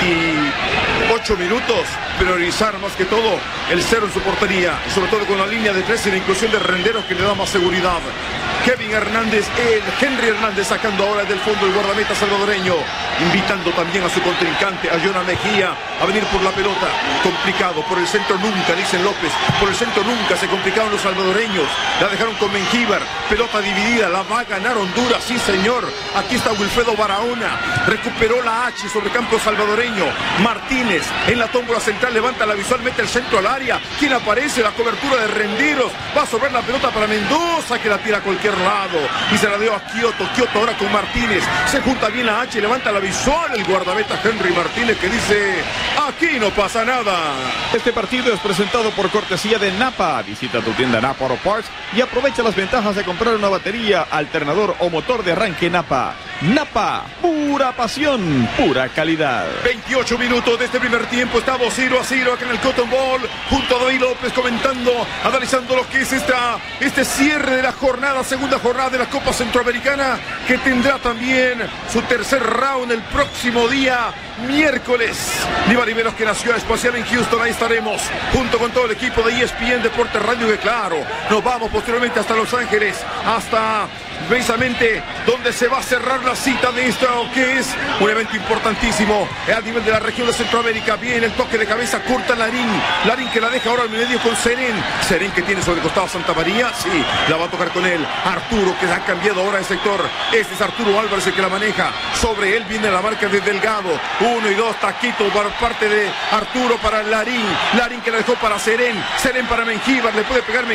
28 minutos. Priorizar más que todo el cero en su portería, sobre todo con la línea de 3 y la inclusión de Renderos, que le da más seguridad. Kevin Hernández, Henry Hernández sacando ahora del fondo el guardameta salvadoreño, invitando también a su contrincante, a Jonah Mejía, a venir por la pelota. Complicado, por el centro nunca, dicen López, por el centro nunca se complicaron los salvadoreños. La dejaron con Mengíbar, pelota dividida, la va a ganar Honduras, sí señor. Aquí está Wilfredo Barahona, recuperó la H sobre campo salvadoreño. Martínez en la tómbola central levanta la visual, mete el centro al área. ¿Quién aparece? La cobertura de Renderos. Va a sobrar la pelota para Mendoza, que la tira a cualquier lado y se la dio a Kioto. Kioto ahora con Martínez, se junta bien la H, levanta la visual el guardameta Henry Martínez, que dice: aquí no pasa nada. Este partido es presentado por cortesía de Napa. Visita tu tienda Napa Auto Parts y aprovecha las ventajas de comprar una batería, alternador o motor de arranque Napa. Napa, pura pasión, pura calidad. 28 minutos de este primer tiempo, estamos 0-0 acá en el Cotton Bowl, junto a David López comentando, analizando lo que es este cierre de la jornada, segunda jornada de la Copa Centroamericana, que tendrá también su tercer round el próximo día miércoles. Niva Riveros, que nació espacial en Houston, ahí estaremos junto con todo el equipo de ESPN Deportes Radio, que claro, nos vamos posteriormente hasta Los Ángeles, hasta precisamente donde se va a cerrar la cita de esto, que es un evento importantísimo a nivel de la región de Centroamérica. Viene el toque de cabeza, corta Larín que la deja ahora al medio con Serén, que tiene sobre el costado Santa María, sí, la va a tocar con él. Arturo, que ha cambiado ahora de sector, este es Arturo Álvarez el que la maneja, sobre él viene la marca de Delgado, 1 y 2, taquito por parte de Arturo para Larín que la dejó para Serén para Mengíbar, le puede pegar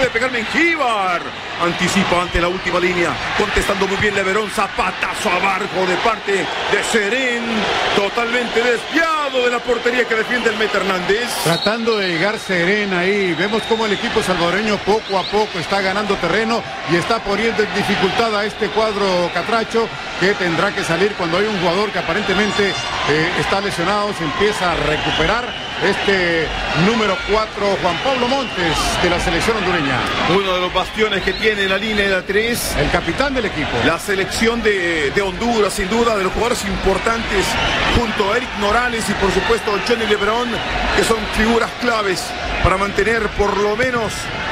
Mengíbar, anticipa ante la última línea, contestando muy bien Leverón, zapatazo abajo de parte de Serén, totalmente desviado de la portería que defiende el Meta Hernández. Tratando de llegar Serén ahí, vemos cómo el equipo salvadoreño poco a poco está ganando terreno y está poniendo en dificultad a este cuadro catracho, que tendrá que salir cuando hay un jugador que aparentemente está lesionado, se empieza a recuperar. Este número 4, Juan Pablo Montes, de la selección hondureña. Uno de los bastiones que tiene la línea de la 3. El capitán del equipo. La selección de Honduras, sin duda, de los jugadores importantes, junto a Eric Norales y por supuesto Johnny Leverón, que son figuras claves para mantener por lo menos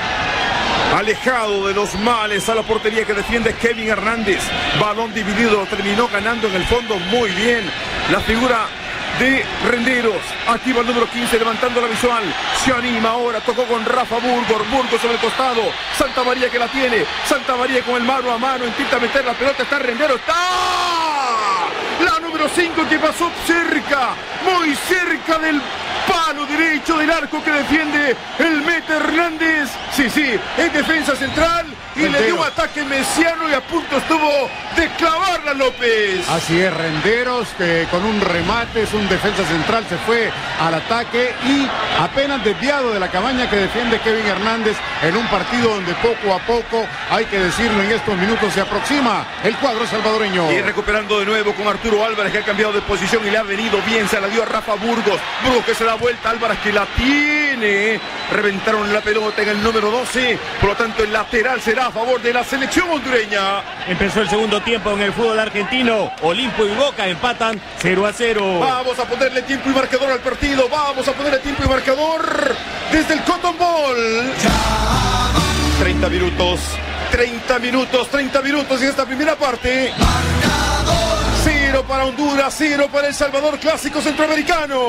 alejado de los males a la portería que defiende Kevin Hernández. Balón dividido, terminó ganando en el fondo muy bien la figura de Renderos. Aquí va el número 15 levantando la visual, se anima ahora, tocó con Rafa Burgos sobre el costado, Santa María que la tiene, Santa María con el mano a mano, intenta meter la pelota, está Renderos, ¡está! La número 5 que pasó cerca, muy cerca del palo derecho del arco que defiende el Mete Hernández. Sí, es defensa central y le dio un ataque mesiano y a punto estuvo de clavarla López. Así es, Renderos, que con un remate, es un defensa central, se fue al ataque y apenas desviado de la cabaña que defiende Kevin Hernández en un partido donde poco a poco, hay que decirlo, en estos minutos se aproxima el cuadro salvadoreño. Y recuperando de nuevo con Arturo Álvarez, que ha cambiado de posición y le ha venido bien, se la dio a Rafa Burgos. Burgos que se da vuelta, Álvarez que la tiene. Reventaron la pelota en el número 12, por lo tanto el lateral será a favor de la selección hondureña. Empezó el segundo tiempo en el fútbol argentino. Olimpo y Boca empatan 0-0. Vamos a ponerle tiempo y marcador al partido. Vamos a ponerle tiempo y marcador desde el Cotton Bowl. 30 minutos en esta primera parte. 0 para Honduras, 0 para El Salvador, clásico centroamericano.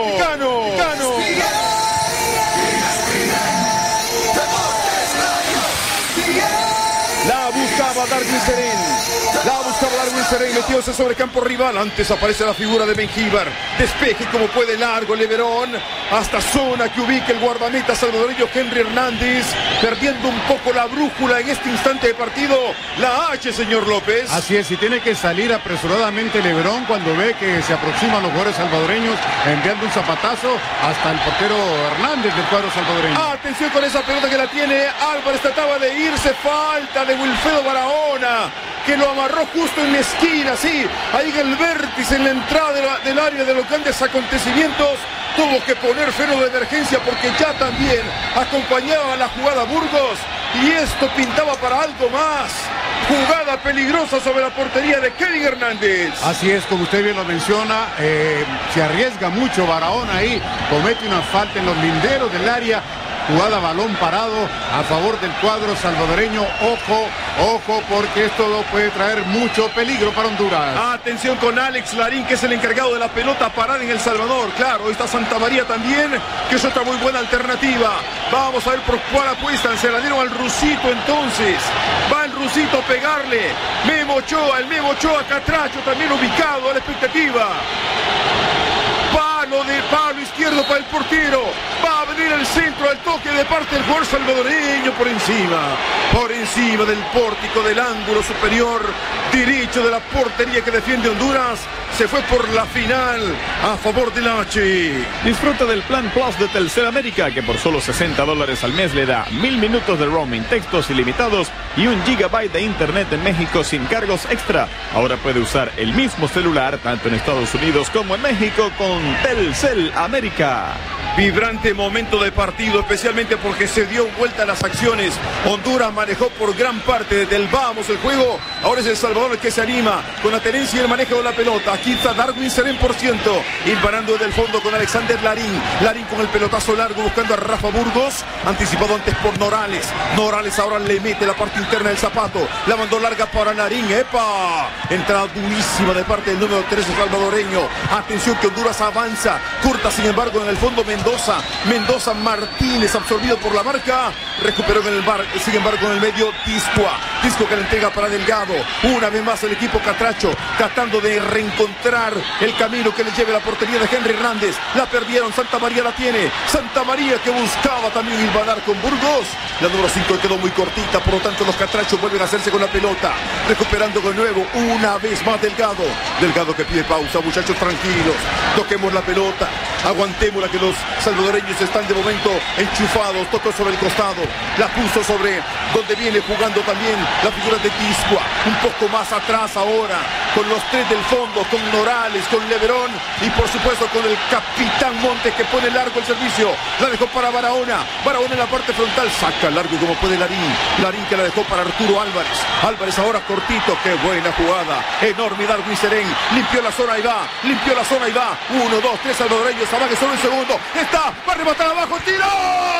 La buscaba Darwin Serén, metióse sobre campo rival. Antes aparece la figura de Mengíbar. Despeje como puede largo Leverón. Hasta zona que ubica el guardameta salvadoreño Henry Hernández. Perdiendo un poco la brújula en este instante de partido. La H, señor López. Así es, y tiene que salir apresuradamente Leverón cuando ve que se aproximan los jugadores salvadoreños, enviando un zapatazo hasta el portero Hernández del cuadro salvadoreño. Atención con esa pelota que la tiene Álvarez, trataba de irse, falta de Wilfredo Barahona, que lo amarró justo en la esquina, sí, ahí en el vértice, en la entrada del área de los grandes acontecimientos. Tuvo que poner freno de emergencia porque ya también acompañaba a la jugada Burgos y esto pintaba para algo más. Jugada peligrosa sobre la portería de Kevin Hernández. Así es, como usted bien lo menciona, se arriesga mucho Barahona ahí, comete una falta en los linderos del área. Jugada balón parado a favor del cuadro salvadoreño. Ojo, porque esto puede traer mucho peligro para Honduras. Atención con Alex Larín, que es el encargado de la pelota parada en El Salvador. Claro, está Santa María también, que es otra muy buena alternativa. Vamos a ver por cuál apuestan. Se la dieron al Rusito entonces. Va el Rusito a pegarle. El Memo Ochoa, Catracho también ubicado a la expectativa. Palo izquierdo para el portero. Va a venir el centro al toque de parte del jugador salvadoreño por encima del pórtico del ángulo superior derecho de la portería que defiende Honduras. Se fue por la final a favor del H. Disfruta del plan Plus de Telcel América, que por solo $60 al mes le da 1000 minutos de roaming, textos ilimitados y 1 GB de internet en México sin cargos extra. Ahora puede usar el mismo celular tanto en Estados Unidos como en México con Telcel América. Vibrante momento de partido, especialmente porque se dio vuelta a las acciones. Honduras manejó por gran parte desde el vamos el juego. Ahora es El Salvador el que se anima con la tenencia y el manejo de la pelota. Aquí está Darwin Serén por ciento, imparando desde el fondo con Alexander Larín. Larín con el pelotazo largo buscando a Rafa Burgos, anticipado antes por Norales. Norales ahora le mete la parte interna del zapato, la mandó larga para Larín. ¡Epa! Entrada durísima de parte del número 13 salvadoreño. Atención que Honduras avanza, corta sin embargo en el fondo Mendoza Martínez, absorbido por la marca, recuperó en el bar, sin embargo en el medio Disco que le entrega para Delgado. Una vez más el equipo Catracho tratando de reencontrar el camino que le lleve a la portería de Henry Hernández. La perdieron, Santa María la tiene. Santa María que buscaba también hilvanar con Burgos. La número 5 quedó muy cortita, por lo tanto los Catrachos vuelven a hacerse con la pelota. Recuperando de nuevo, una vez más Delgado. Delgado que pide pausa, muchachos tranquilos. Toquemos la pelota, aguantémosla que los salvadoreños están de momento enchufados. Tocó sobre el costado, la puso sobre donde viene jugando también la figura de Tiscua. Un poco más atrás ahora, con los tres del fondo, con Norales, con Leverón y por supuesto con el capitán Montes que pone largo el servicio. La dejó para Barahona en la parte frontal, saca largo como puede Larín que la dejó para Arturo Álvarez ahora cortito. Qué buena jugada, enorme Darwin Serén, limpió la zona y va. 1, 2, 3 salvadoreños, abajo solo un segundo, está, va a rematar abajo, tiro.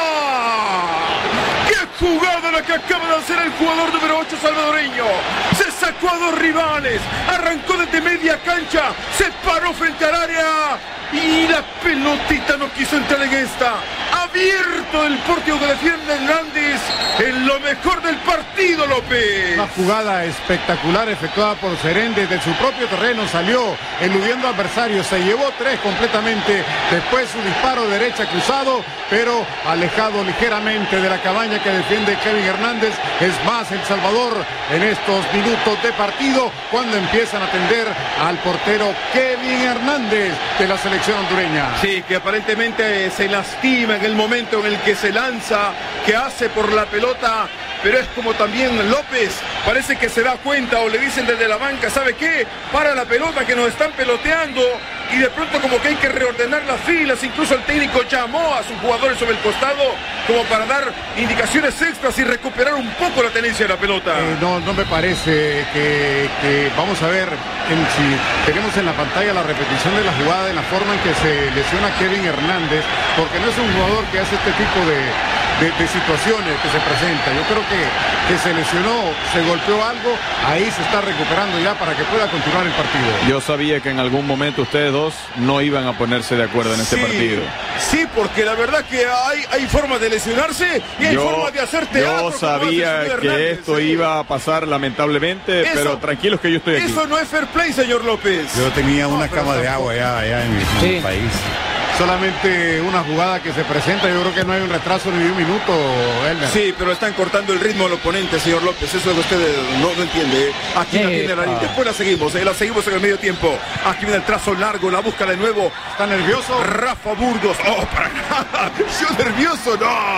¡Qué jugada la que acaba de hacer el jugador número 8 salvadoreño! Se sacó a dos rivales, arrancó desde media cancha, se paró frente al área y la pelotita no quiso entrar en esta. Abierto el pórtico que defiende Hernández en lo mejor del partido, López. jugada espectacular efectuada por Serén desde su propio terreno, salió eludiendo adversarios, se llevó 3 completamente, después su disparo derecha cruzado, pero alejado ligeramente de la cabaña que defiende Kevin Hernández. Es más, El Salvador en estos minutos de partido, cuando empiezan a atender al portero Kevin Hernández de la selección hondureña. Sí, que aparentemente se lastima en el momento en el que se lanza, que hace por la pelota, pero es como también López, parece que se da cuenta o le dicen desde la banca, ¿sabe qué? Para la pelota que nos están peloteando, y de pronto como que hay que reordenar las filas, incluso el técnico llamó a sus jugadores sobre el costado como para dar indicaciones extras y recuperar un poco la tenencia de la pelota. No me parece que vamos a ver si tenemos en la pantalla la repetición de la jugada, en la forma en que se lesiona Kevin Hernández, porque no es un jugador que hace este tipo de situaciones que se presenta. Yo creo que se lesionó, se golpeó algo, ahí se está recuperando ya para que pueda continuar el partido. Yo sabía que en algún momento ustedes dos no iban a ponerse de acuerdo en este partido. Sí, porque la verdad que hay formas de lesionarse y hay formas de hacer teatro. Yo sabía que Hernández, esto iba a pasar lamentablemente, pero tranquilos que yo estoy aquí. Eso no es fair play, señor López. Yo tenía una cama de agua allá en mi país. Solamente una jugada que se presenta, yo creo que no hay un retraso ni de un minuto, Elmer. Sí, pero están cortando el ritmo al oponente, señor López, eso es lo que usted no entiende. Aquí la tiene la línea, después la seguimos en el medio tiempo. Aquí viene el trazo largo, la busca de nuevo. ¿Está nervioso? Rafa Burgos, para nada, yo nervioso,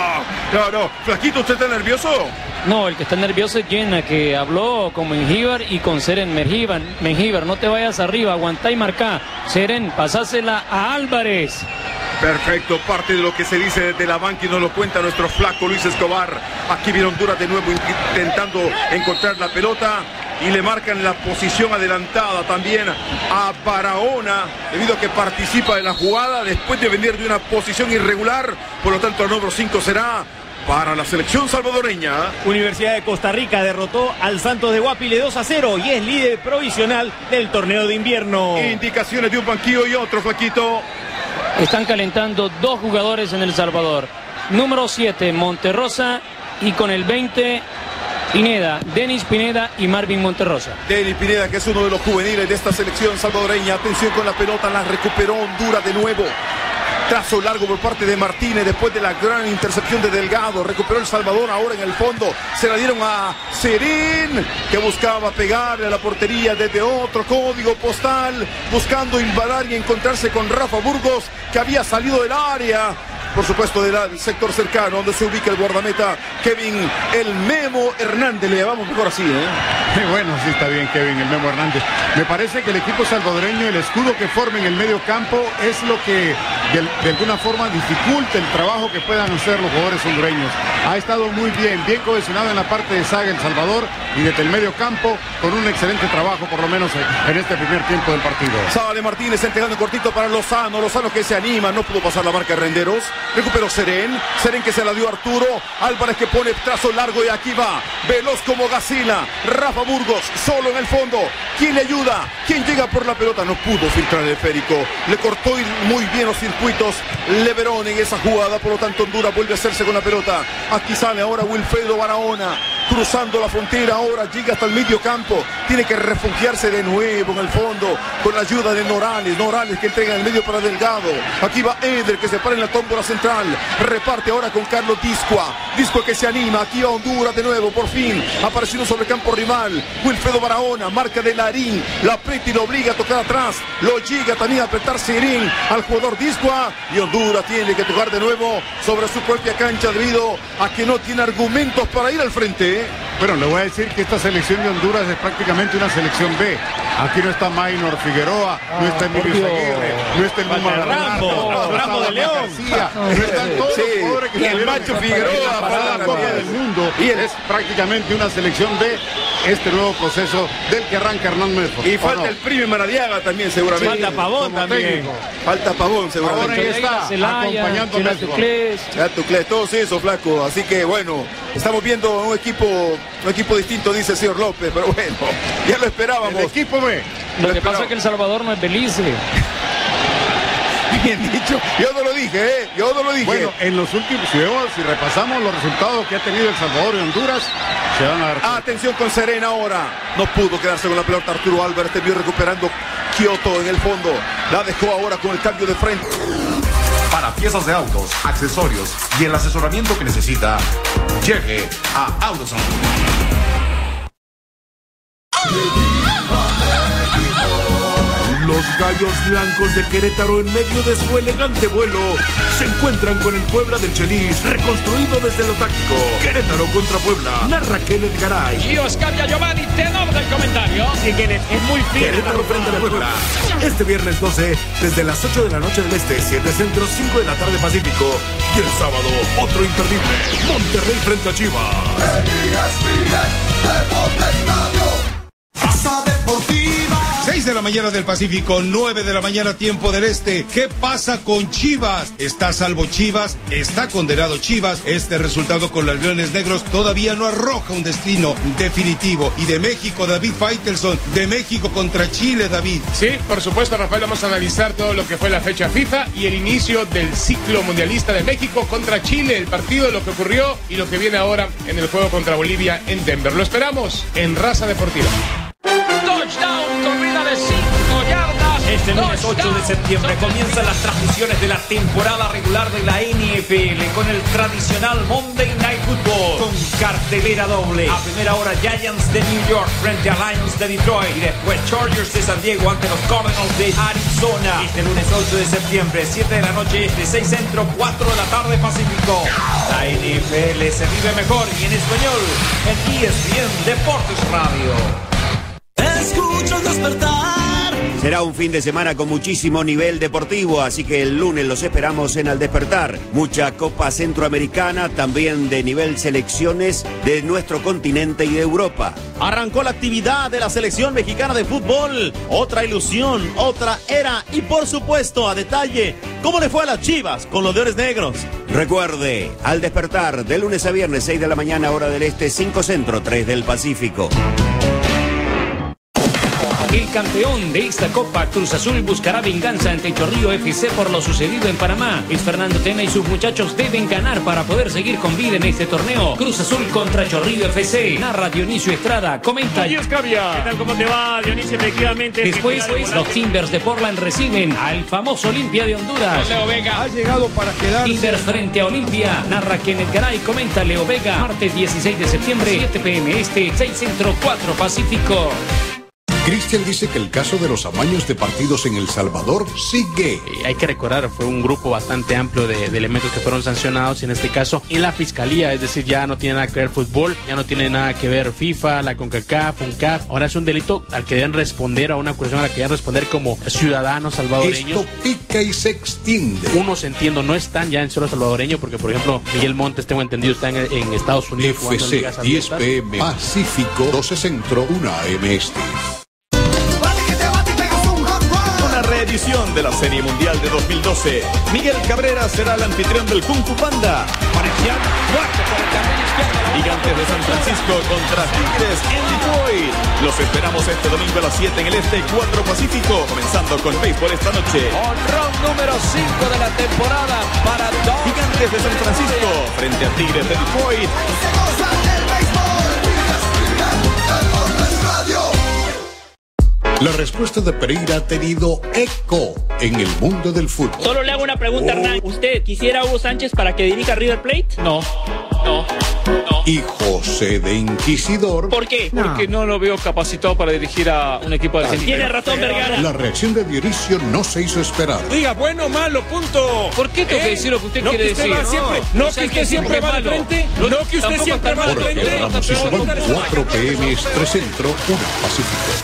no, Flaquito, ¿usted está nervioso? No, el que está nervioso es Llena, que habló con Mengíbar y con Seren. Mengíbar, no te vayas arriba, aguantá y marcá. Seren, pasásela a Álvarez. Perfecto, parte de lo que se dice desde la banca y nos lo cuenta nuestro flaco Luis Escobar. Aquí viene Honduras de nuevo intentando encontrar la pelota y le marcan la posición adelantada también a Barahona, debido a que participa de la jugada después de venir de una posición irregular. Por lo tanto, el número 5 será para la selección salvadoreña. Universidad de Costa Rica derrotó al Santos de Guapile 2-0 y es líder provisional del torneo de invierno. Indicaciones de un banquillo y otro, Flaquito. Están calentando 2 jugadores en El Salvador. Número 7, Monterrosa, y con el 20, Pineda, Denis Pineda y Marvin Monterrosa. Denis Pineda, que es uno de los juveniles de esta selección salvadoreña. Atención con la pelota, la recuperó Honduras de nuevo. Trazo largo por parte de Martínez después de la gran intercepción de Delgado. Recuperó El Salvador ahora en el fondo. Se la dieron a Serén, que buscaba pegarle a la portería desde otro código postal, buscando invadir y encontrarse con Rafa Burgos, que había salido del área. Por supuesto, del sector cercano donde se ubica el guardameta Kevin el Memo Hernández. Le llamamos mejor así, Bueno, sí está bien, Kevin el Memo Hernández. Me parece que el equipo salvadoreño, el escudo que forma en el medio campo, es lo que de alguna forma dificulta el trabajo que puedan hacer los jugadores hondureños. Ha estado muy bien cohesionado en la parte de saga El Salvador y desde el medio campo con un excelente trabajo, por lo menos en este primer tiempo del partido. Sale Martínez entregando cortito para Lozano que se anima, no pudo pasar la marca de Renderos. Recuperó Serén que se la dio a Arturo Álvarez, que pone trazo largo y aquí va, veloz como Gacila. Rafa Burgos solo en el fondo. ¿Quién le ayuda? ¿Quién llega por la pelota? No pudo filtrar el esférico. Le cortó muy bien los circuitos Leverón en esa jugada. Por lo tanto, Honduras vuelve a hacerse con la pelota. Aquí sale ahora Wilfredo Barahona, cruzando la frontera. Ahora llega hasta el medio campo. Tiene que refugiarse de nuevo en el fondo con la ayuda de Norales que entrega en el medio para Delgado. Aquí va Eder, que se para en la tómbola central. Reparte ahora con Carlos Discoa que se anima. Aquí va Honduras de nuevo, por fin apareciendo sobre el campo rival. Wilfredo Barahona, marca de Larín, la aprieta y lo obliga a tocar atrás. Lo llega también a apretar Serín al jugador Discoa, y Honduras tiene que tocar de nuevo sobre su propia cancha debido a que no tiene argumentos para ir al frente. Bueno, le voy a decir que esta selección de Honduras es prácticamente una selección B. Aquí no está Maynor Figueroa, no está Emilio Aguirre, no está el Muma Rambo de León. No están todos los jugadores que y el Macho Figueroa para la Copa del Mundo. Y es prácticamente una selección B, este nuevo proceso del que arranca Hernán Medford. Y falta el Primo Maradiaga también, seguramente. Falta Pavón también. Técnico. Falta Pavón, seguramente. Ahora ahí está, acompañando a Medford. Todos eso, flaco. Así que bueno, estamos viendo un equipo distinto, dice el señor López, pero bueno, ya lo esperábamos. El equipo B. Lo que pasa es que El Salvador no es Belice. Bien dicho. Yo no lo dije, ¿eh? Yo no lo dije. Bueno, en los últimos, si repasamos los resultados que ha tenido El Salvador y Honduras, se van a dar cuenta. Atención con Serena ahora. No pudo quedarse con la pelota Arturo Álvarez. Te vio recuperando Kioto en el fondo. La dejó ahora con el cambio de frente. Para piezas de autos, accesorios y el asesoramiento que necesita, llegue a AutoZone. Los Gallos Blancos de Querétaro, en medio de su elegante vuelo, se encuentran con el Puebla del Chelis, reconstruido desde lo táctico. Querétaro contra Puebla. Narra Kenneth Garay. Y Oscar Giovanni, tenor del comentario. Sí, Kenneth, es muy fiel. Querétaro frente a Puebla. Este viernes 12, desde las 8 de la noche del Este, 7 Centro, 5 de la tarde Pacífico. Y el sábado, otro imperdible. Monterrey frente a Chivas. Raza Deportiva. 6 de la mañana del Pacífico, 9 de la mañana tiempo del Este. ¿Qué pasa con Chivas? ¿Está a salvo Chivas? ¿Está condenado Chivas? Este resultado con los Leones Negros todavía no arroja un destino definitivo. Y de México, David Faitelson, de México contra Chile, David. Sí, por supuesto, Rafael, vamos a analizar todo lo que fue la fecha FIFA y el inicio del ciclo mundialista de México contra Chile, el partido, lo que ocurrió y lo que viene ahora en el juego contra Bolivia en Denver. Lo esperamos en Raza Deportiva. Touchdown, corrida de 5 yardas. Este lunes 8 de septiembre comienzan las transmisiones de la temporada regular de la NFL con el tradicional Monday Night Football con cartelera doble. A primera hora Giants de New York frente a Lions de Detroit y después Chargers de San Diego ante los Cardinals de Arizona. Este lunes 8 de septiembre, 7 de la noche este, 6 Centro, 4 de la tarde Pacífico. La NFL se vive mejor y en español en ESPN Deportes Radio. Escucho el despertar. Será un fin de semana con muchísimo nivel deportivo, así que el lunes los esperamos en Al Despertar. Mucha Copa Centroamericana, también de nivel selecciones de nuestro continente y de Europa. Arrancó la actividad de la selección mexicana de fútbol. Otra ilusión, otra era y por supuesto a detalle, ¿cómo le fue a las Chivas con los Leones Negros? Recuerde, Al Despertar, de lunes a viernes, 6 de la mañana, hora del Este, 5 Centro, 3 del Pacífico. El campeón de esta Copa, Cruz Azul, buscará venganza ante Chorrillo FC por lo sucedido en Panamá. Es Fernando Tena y sus muchachos deben ganar para poder seguir con vida en este torneo. Cruz Azul contra Chorrillo FC. Narra Dionisio Estrada. Comenta ¿Qué tal? ¿Cómo te va, Dionisio? Efectivamente. Después, los Timbers de Portland reciben al famoso Olimpia de Honduras. Leo Vega Ha llegado para quedarse. Timbers frente a Olimpia. Narra Kenneth Garay. Comenta Leo Vega. Martes 16 de septiembre, 7 p.m. Este, 6 Centro, 4 Pacífico. Cristian dice que el caso de los amaños de partidos en El Salvador sigue. Hay que recordar, fue un grupo bastante amplio de elementos que fueron sancionados, y en este caso en la fiscalía, es decir, ya no tiene nada que ver fútbol, ya no tiene nada que ver FIFA, la CONCACAF, UNCAF. Ahora es un delito al que deben responder, a una acusación a la que deben responder como ciudadanos salvadoreños. Esto pica y se extiende. Unos, entiendo, no están ya en suelo salvadoreño, porque por ejemplo Miguel Montes, tengo entendido, está en Estados Unidos. FC 10 PM Pacífico, 12 Centro, 1 AM Este. Edición de la Serie Mundial de 2012. Miguel Cabrera será el anfitrión del Kung Fu Panda. Gigantes de San Francisco contra Tigres en Detroit. Los esperamos este domingo a las 7 en el Este, 4 Pacífico, comenzando con béisbol esta noche. Honrón número 5 de la temporada para Gigantes de San Francisco frente a Tigres de Detroit. La respuesta de Pereira ha tenido eco en el mundo del fútbol. Solo le hago una pregunta, Hernán. ¿Usted quisiera a Hugo Sánchez para que dirija River Plate? No. Y José de Inquisidor. ¿Por qué? Porque no lo veo capacitado para dirigir a un equipo de Argentina. Tiene razón, Vergara. La reacción de Dionisio no se hizo esperar. Diga bueno o malo, punto. ¿Por qué tengo que decir lo que usted quiere decir? No que usted siempre va al frente. No que usted siempre va al frente. Jorge Ramos y su banda, 4 PM 3 Centro, 1 Pacífico.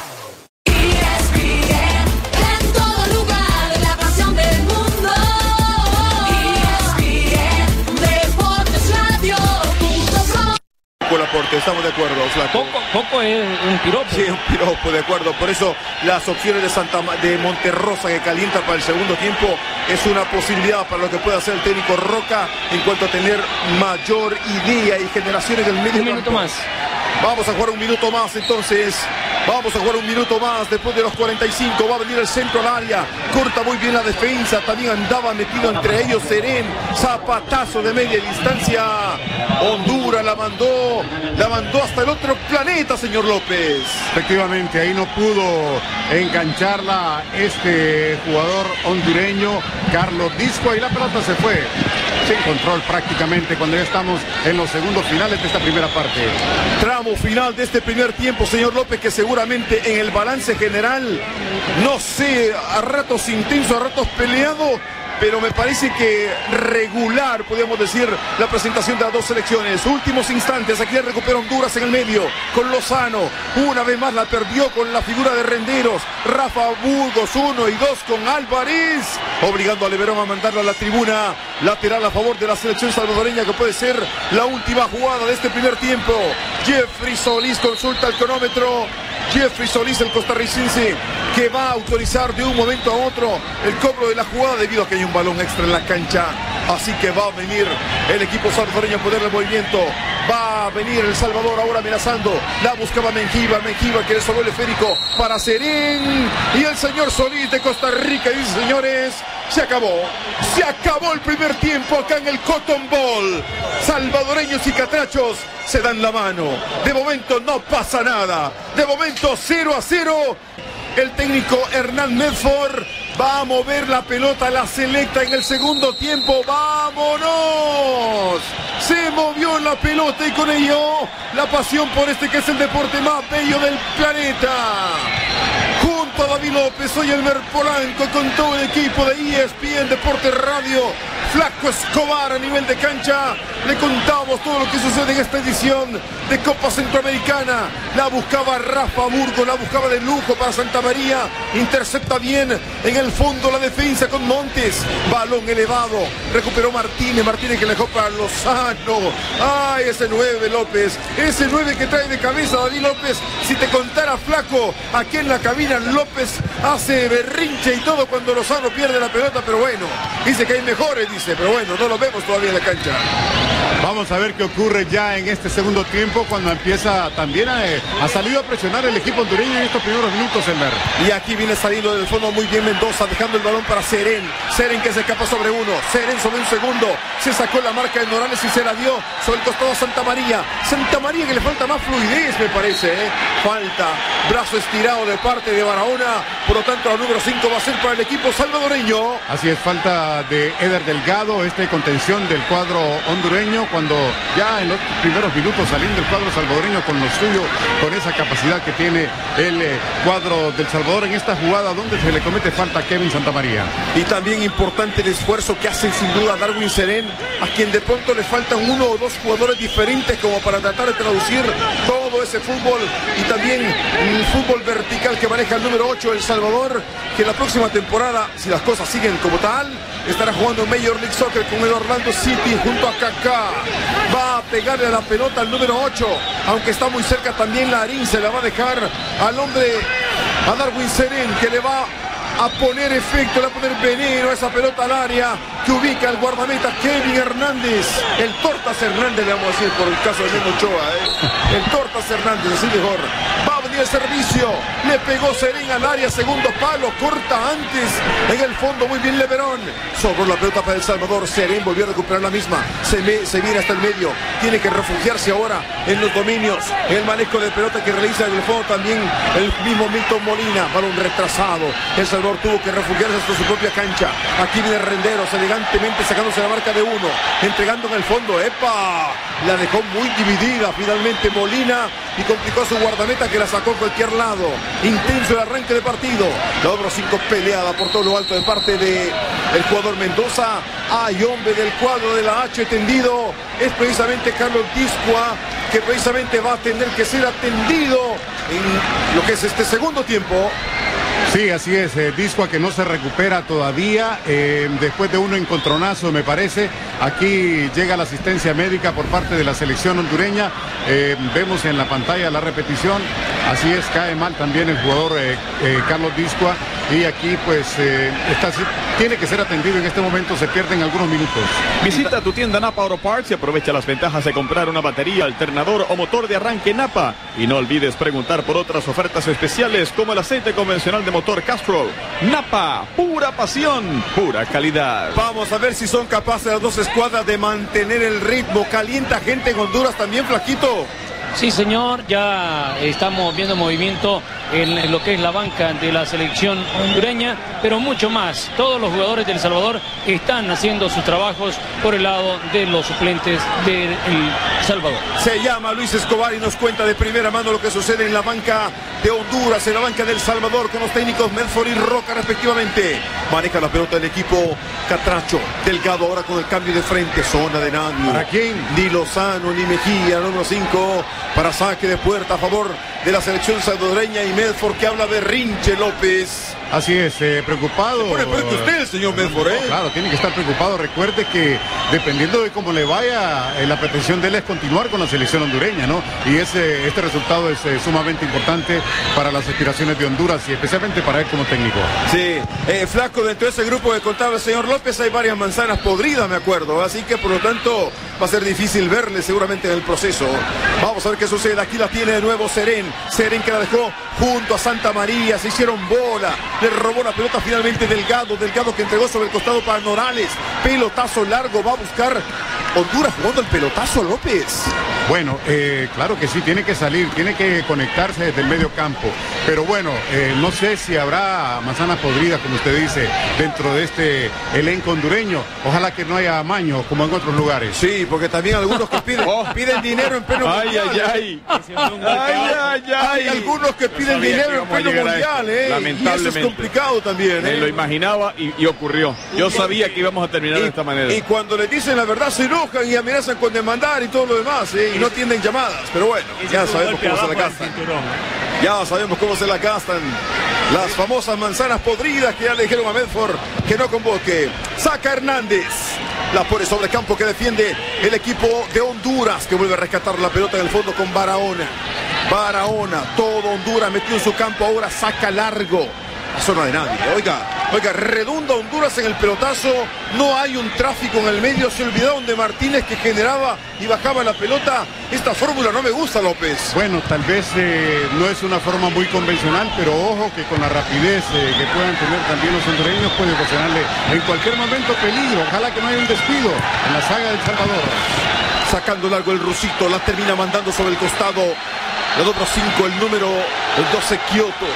Aporte, estamos de acuerdo, Flaco. Poco es un piropo. Sí, un piropo, de acuerdo. Por eso las opciones de Monterrosa que calienta para el segundo tiempo es una posibilidad para lo que puede hacer el técnico Roca en cuanto a tener mayor idea y generaciones del medio. Un minuto más. Vamos a jugar un minuto más entonces. Vamos a jugar un minuto más después de los 45. Va a venir el centro al área. Corta muy bien la defensa. También andaba metido entre ellos Serén. Zapatazo de media distancia. Honduras la mandó hasta el otro planeta, señor López. Efectivamente, ahí no pudo engancharla este jugador hondureño, Carlos Discua, y la pelota se fue sin control prácticamente cuando ya estamos en los segundos finales de esta primera parte. Tramo final de este primer tiempo, señor López, que seguramente en el balance general, no sé, a ratos intenso, a ratos peleado, pero me parece que regular, podríamos decir, la presentación de las dos selecciones. Últimos instantes, aquí recupera Honduras en el medio, con Lozano. Una vez más la perdió con la figura de Renderos. Rafa Burgos, 1 y 2 con Álvarez, obligando a Leverón a mandarlo a la tribuna lateral a favor de la selección salvadoreña, que puede ser la última jugada de este primer tiempo. Jeffrey Solís consulta el cronómetro. Jeffrey Solís, el costarricense, que va a autorizar de un momento a otro el cobro de la jugada debido a que hay un balón extra en la cancha. Así que va a venir el equipo salvadoreño a ponerle movimiento. Va a venir El Salvador ahora amenazando. La buscaba Mengíbar que le sobró el esférico para Serén. Y el señor Solís de Costa Rica dice, señores, se acabó el primer tiempo acá en el Cotton Bowl. Salvadoreños y catrachos se dan la mano. De momento no pasa nada. De momento 0-0. El técnico Hernán Medford va a mover la pelota a la selecta en el segundo tiempo. ¡Vámonos! Se movió la pelota y con ello la pasión por este que es el deporte más bello del planeta. Junto a David López, soy Elmer Polanco con todo el equipo de ESPN Deportes Radio. Flaco Escobar a nivel de cancha. Le contamos todo lo que sucede en esta edición de Copa Centroamericana. La buscaba Rafa Burgos, la buscaba de lujo para Santa María. Intercepta bien en el fondo la defensa con Montes. Balón elevado. Recuperó Martínez que le dejó para Lozano. Ay, ese 9 López. Ese 9 que trae de cabeza David López. Si te contara, Flaco, aquí en la cabina López hace berrinche y todo cuando Lozano pierde la pelota, pero bueno, dice que hay mejores, dice, pero bueno, no lo vemos todavía en la cancha. Vamos a ver qué ocurre ya en este segundo tiempo cuando empieza también a salir a presionar el equipo hondureño en estos primeros minutos, Elmer. Y aquí viene saliendo del fondo muy bien Mendoza, dejando el balón para Serén. Serén que se escapa sobre uno. Serén sobre un segundo. Se sacó la marca de Morales y se la dio sobre el costado a Santa María. Santa María que le falta más fluidez, me parece, ¿eh? Falta. Brazo estirado de parte de Barahona. Por lo tanto, la número 5 va a ser para el equipo salvadoreño. Así es, falta de Eder Delgado, contención del cuadro hondureño, cuando ya en los primeros minutos saliendo el cuadro salvadoreño con lo suyo, con esa capacidad que tiene el cuadro del Salvador en esta jugada donde se le comete falta a Kevin Santamaría. Y también importante el esfuerzo que hace sin duda Darwin Serén, a quien de pronto le faltan uno o dos jugadores diferentes como para tratar de traducir todo ese fútbol y también el fútbol vertical que maneja el número 8 El Salvador, que la próxima temporada, si las cosas siguen como tal, estará jugando en Major League Soccer con el Orlando City junto a Kaká. Va a pegarle a la pelota al número 8, aunque está muy cerca también Larín, se la va a dejar al hombre, a Darwin Serén, que le va a poner efecto, le va a poner veneno a esa pelota al área que ubica el guardameta Kevin Hernández, el Tortas Hernández, le vamos a decir por el caso de Memo Ochoa, el Tortas Hernández, así mejor. Va a venir el servicio, le pegó Serén al área, segundo palo, corta antes, en el fondo muy bien Leverón, sobró la pelota para El Salvador. Serén volvió a recuperar la misma, se viene hasta el medio, tiene que refugiarse ahora en los dominios, en el manejo de pelota que realiza en el fondo también el mismo Milton Molina, balón retrasado. El Salvador tuvo que refugiarse hasta su propia cancha. Aquí viene Renderos elegantemente sacándose la marca de uno, entregando en el fondo. ¡Epa! La dejó muy dividida finalmente Molina y complicó a su guardameta, que la sacó a cualquier lado. Intenso el arranque de partido. La número 5 peleada por todo lo alto de parte del jugador Mendoza. Hay hombre del cuadro de la H tendido. Es precisamente Carlos Discua, que precisamente va a tener que ser atendido en lo que es este segundo tiempo. Sí, así es, Discua que no se recupera todavía, después de un encontronazo me parece. Aquí llega la asistencia médica por parte de la selección hondureña, vemos en la pantalla la repetición, así es, cae mal también el jugador Carlos Discua, y aquí pues tiene que ser atendido en este momento, se pierden algunos minutos. Visita tu tienda Napa Auto Parts y aprovecha las ventajas de comprar una batería, alternador o motor de arranque Napa. Y no olvides preguntar por otras ofertas especiales como el aceite convencional de motor Castrol. Napa, pura pasión, pura calidad. Vamos a ver si son capaces las dos escuadras de mantener el ritmo. Calienta gente en Honduras también, Flaquito. Sí, señor, ya estamos viendo movimiento en lo que es la banca de la selección hondureña, pero mucho más. Todos los jugadores de El Salvador están haciendo sus trabajos por el lado de los suplentes de El Salvador. Se llama Luis Escobar y nos cuenta de primera mano lo que sucede en la banca de Honduras, en la banca de El Salvador, con los técnicos Medford y Roca respectivamente. Maneja la pelota del equipo Catracho. Delgado ahora con el cambio de frente, zona de nadie. ¿Para quién? Ni Lozano ni Mejía, número 5, para saque de puerta a favor de la selección salvadoreña, y Medford que habla berrinche López. Así es, preocupado. Se pone peor que usted, señor Medford, ¿eh? Claro, tiene que estar preocupado. Recuerde que dependiendo de cómo le vaya, la pretensión de él es continuar con la selección hondureña, ¿no? Y este resultado es sumamente importante para las aspiraciones de Honduras y especialmente para él como técnico. Sí, Flaco, dentro de ese grupo que contaba el señor López hay varias manzanas podridas, me acuerdo. Así que por lo tanto va a ser difícil verle seguramente en el proceso. Vamos a ver qué sucede. Aquí la tiene de nuevo Serén. Serén que la dejó junto a Santa María. Se hicieron bola. Le robó la pelota finalmente Delgado. Delgado que entregó sobre el costado para Norales. Pelotazo largo. Va a buscar Honduras jugando el pelotazo, López. Bueno, claro que sí, tiene que salir, tiene que conectarse desde el medio campo. Pero bueno, no sé si habrá manzanas podridas, como usted dice, dentro de este elenco hondureño. Ojalá que no haya amaño como en otros lugares. Sí, porque también algunos que piden dinero en pleno mundial. Hay algunos que piden dinero en pleno mundial, lamentablemente. Y eso es complicado también. Me lo imaginaba y ocurrió. Yo sabía que íbamos a terminar de esta manera. Y cuando le dicen la verdad se enojan y amenazan con demandar y todo lo demás, y no atienden llamadas. Pero bueno, ya sabemos cómo se la gastan. Ya sabemos cómo se la gastan. Las famosas manzanas podridas que ya le dijeron a Medford que no convoque. Saca Hernández. La pone sobre campo que defiende el equipo de Honduras, que vuelve a rescatar la pelota en el fondo con Barahona. Barahona, todo Honduras metió en su campo, ahora saca largo. Zona de nadie. Oiga, redunda Honduras en el pelotazo. No hay un tráfico en el medio. Se olvidaron de Martínez, que generaba y bajaba la pelota. Esta fórmula no me gusta, López. Bueno, tal vez no es una forma muy convencional, pero ojo que con la rapidez que puedan tener también los hondureños puede ocasionarle en cualquier momento peligro. Ojalá que no haya un despido en la saga del Salvador. Sacando largo el rusito, la termina mandando sobre el costado. La número 5, el número 12, Kioto.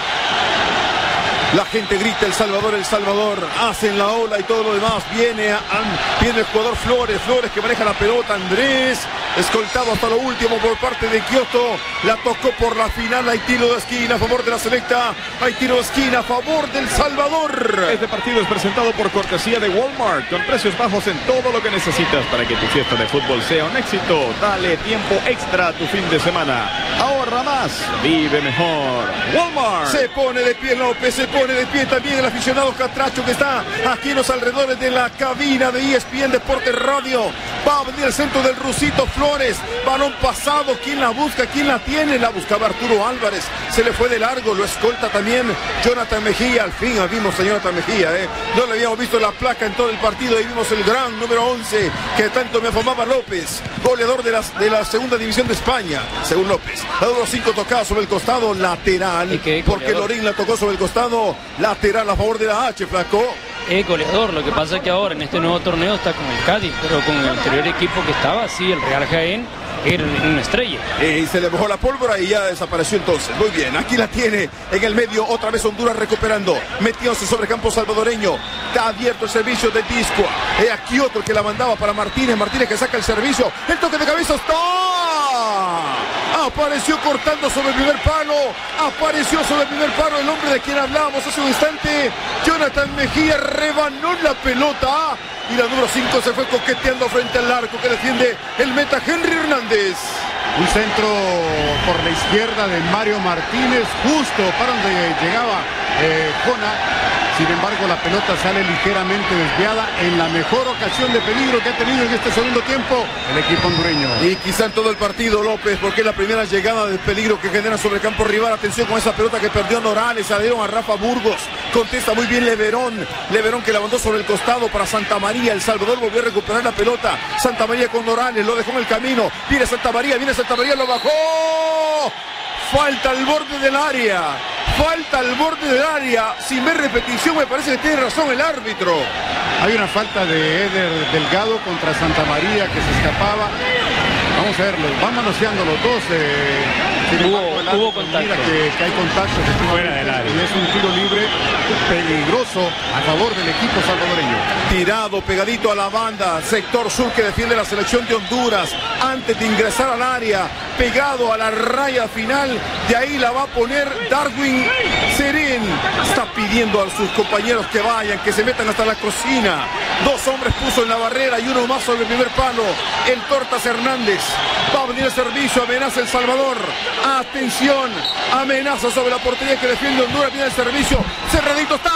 La gente grita El Salvador, hacen la ola y todo lo demás. Viene el jugador Flores que maneja la pelota. Andrés, escoltado hasta lo último por parte de Kioto. La tocó por la final. Hay tiro de esquina a favor de la selecta. Hay tiro de esquina a favor del Salvador. Este partido es presentado por cortesía de Walmart, con precios bajos en todo lo que necesitas para que tu fiesta de fútbol sea un éxito. Dale tiempo extra a tu fin de semana. Ahorra más, vive mejor. Walmart. Se pone de pie López, se pone de pie también el aficionado Catracho, que está aquí en los alrededores de la cabina de ESPN Deportes Radio. Va a venir el centro del rusito Flores. Balón pasado. ¿Quién la busca? ¿Quién la tiene? La buscaba Arturo Álvarez. Se le fue de largo. Lo escolta también Jonathan Mejía. Al fin vimos a Jonathan Mejía. No le habíamos visto la placa en todo el partido. Ahí vimos el gran número 11 que tanto me afamaba López. Goleador de la segunda división de España, según López. La número 5 tocada sobre el costado. Lateral. Porque Lorín la tocó sobre el costado. Lateral a favor de la H, Flaco. Goleador, lo que pasa es que ahora en este nuevo torneo está con el Cádiz, pero con el anterior equipo que estaba, sí, el Real Jaén, era una estrella. Y se le mojó la pólvora y ya desapareció entonces. Muy bien, aquí la tiene en el medio, otra vez Honduras recuperando, metiéndose sobre campo salvadoreño. Está abierto el servicio de Disco. Aquí otro que la mandaba para Martínez. Martínez que saca el servicio. El toque de cabeza está. Apareció cortando sobre el primer palo. Apareció sobre el primer palo el hombre de quien hablábamos hace un instante. Jonathan Mejía rebanó la pelota. Y la número 5 se fue coqueteando frente al arco que defiende el meta Henry Hernández. Un centro por la izquierda de Mario Martínez, justo para donde llegaba Jona. Sin embargo, la pelota sale ligeramente desviada en la mejor ocasión de peligro que ha tenido en este segundo tiempo el equipo hondureño. Y quizá en todo el partido, López, porque es la primera llegada de peligro que genera sobre el campo rival. Atención con esa pelota que perdió Norales, se la dieron a Rafa Burgos. Contesta muy bien Leverón. Leverón que la mandó sobre el costado para Santa María. El Salvador volvió a recuperar la pelota. Santa María con Norales, lo dejó en el camino. Viene Santa María, lo bajó. Falta al borde del área. Falta al borde del área. Sin ver repetición, me parece que tiene razón el árbitro. Hay una falta de Eder Delgado contra Santa María que se escapaba. Vamos a verlo, van manoseando los dos. Hubo contacto. Mira que hay contacto fuera del área. Y es un tiro libre peligroso a favor del equipo salvadoreño. Tirado, pegadito a la banda. Sector sur que defiende la selección de Honduras. Antes de ingresar al área, pegado a la raya final. De ahí la va a poner Darwin Serén. Está pidiendo a sus compañeros que vayan, que se metan hasta la cocina. Dos hombres puso en la barrera y uno más sobre el primer palo. El Tortas Hernández. Va a venir el servicio, amenaza El Salvador. Atención, amenaza sobre la portería que defiende Honduras. Viene el servicio, cerradito está.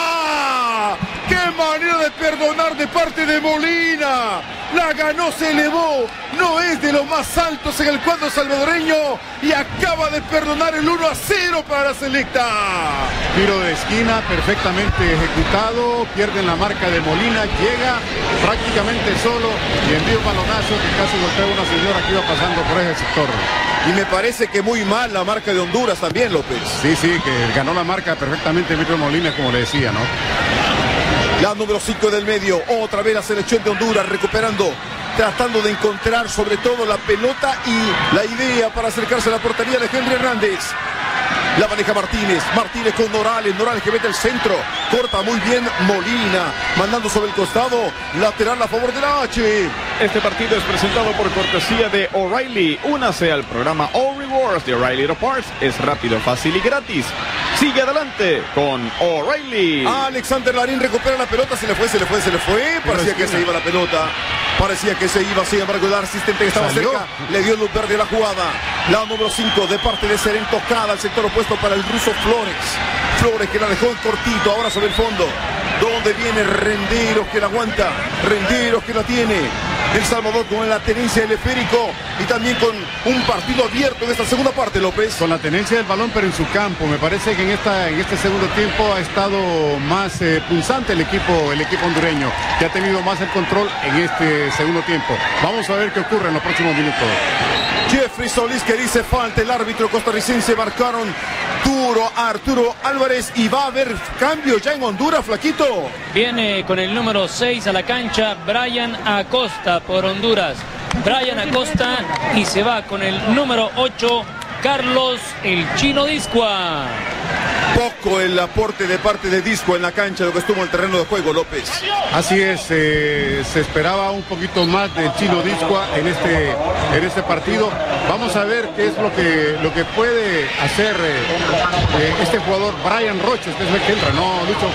¡Qué manera de perdonar de parte de Molina! La ganó, se elevó. No es de los más altos en el cuadro salvadoreño y acaba de perdonar el 1-0 para la selecta. Tiro de esquina perfectamente ejecutado. Pierden la marca de Molina. Llega prácticamente solo y envía un balonazo que casi golpea a una señora que iba pasando por ese sector. Y me parece que muy mal la marca de Honduras también, López. Sí, que ganó la marca perfectamente Víctor Molina, como le decía, ¿no? La número 5 del medio, otra vez la selección de Honduras recuperando, tratando de encontrar sobre todo la pelota y la idea para acercarse a la portería de Henry Hernández. La maneja Martínez con Norales que mete el centro, corta muy bien Molina, mandando sobre el costado, lateral a favor de la H. Este partido es presentado por cortesía de O'Reilly. Únase al programa All Rewards de O'Reilly Auto Parts, es rápido, fácil y gratis. Sigue adelante con O'Reilly. Alexander Larín recupera la pelota, se le fue. Parecía que se iba la pelota. Sin embargo el asistente que estaba cerca le dio luz verde a la jugada. La número 5 de parte de Serén, tocada al sector opuesto para el ruso Flores que la dejó en cortito, ahora sobre el fondo. ¿Dónde viene Renderos que la aguanta? Renderos que la tiene. El Salvador con la tenencia del esférico y también con un partido abierto en esta segunda parte, López. Con la tenencia del balón pero en su campo. Me parece que en este segundo tiempo ha estado más punzante el equipo hondureño, que ha tenido más el control en este segundo tiempo. Vamos a ver qué ocurre en los próximos minutos. Jeffrey Solís que dice falta, el árbitro costarricense marcaron duro a Arturo Álvarez y va a haber cambio ya en Honduras, Flaquito. Viene con el número 6 a la cancha Brian Acosta por Honduras. Brian Acosta y se va con el número 8 Carlos el Chino Discua. Poco el aporte de parte de Disco en la cancha, lo que estuvo en el terreno de juego, López. Así es, se esperaba un poquito más del Chino Discua en este partido. Vamos a ver qué es lo que puede hacer este jugador Brian Roches, que es el que entra, ¿no, Lucho?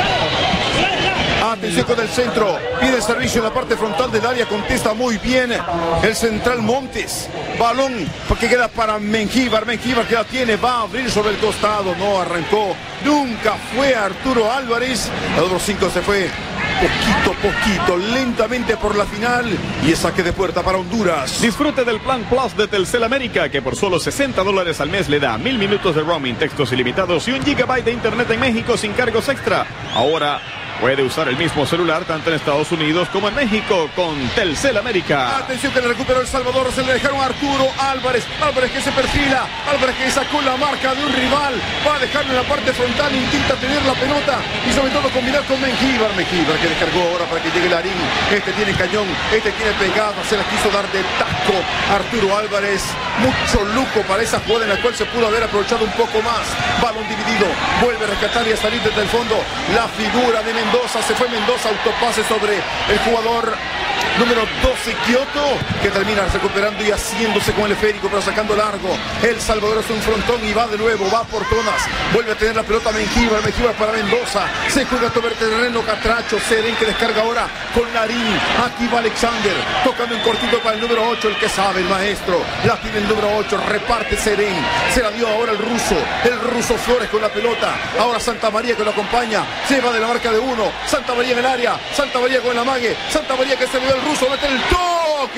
Atención con el centro, pide servicio en la parte frontal del área, contesta muy bien el central Montes. Balón que queda para Mengíbar que la tiene, va a abrir sobre el costado, no arrancó, nunca fue Arturo Álvarez. El número 5 se fue poquito, lentamente por la final y es saque de puerta para Honduras. Disfrute del Plan Plus de Telcel América, que por solo $60 al mes le da 1000 minutos de roaming, textos ilimitados y 1 GB de internet en México sin cargos extra. Ahora puede usar el mismo celular tanto en Estados Unidos como en México con Telcel América. Atención que le recuperó El Salvador, se le dejaron a Arturo Álvarez que se perfila, Álvarez que sacó la marca de un rival, va a dejarlo en la parte frontal, intenta tener la pelota y sobre todo combinar con Mengíbar que descargó ahora para que llegue Larín. Este tiene cañón, este tiene pegada, se la quiso dar de taco Arturo Álvarez. Mucho lujo para esa jugada en la cual se pudo haber aprovechado un poco más. Balón dividido, vuelve a rescatar y a salir desde el fondo la figura de Mengíbar. Mendoza, autopase sobre el jugador número 12, Kioto, que termina recuperando y haciéndose con el esférico, pero sacando largo. El Salvador es un frontón y va de nuevo, va por todas. Vuelve a tener la pelota Mengíbar para Mendoza. Se juega todo el terreno, Catracho, Serén que descarga ahora con Larín. Aquí va Alexander, tocando un cortito para el número 8, el que sabe, el maestro. La tiene el número 8, reparte Serén. Se la dio ahora el ruso Flores con la pelota. Ahora Santa María que lo acompaña. Se va de la marca de 1. Santa María en el área. Santa María con el amague. Santa María que se le dio el ruso. Mete el toque.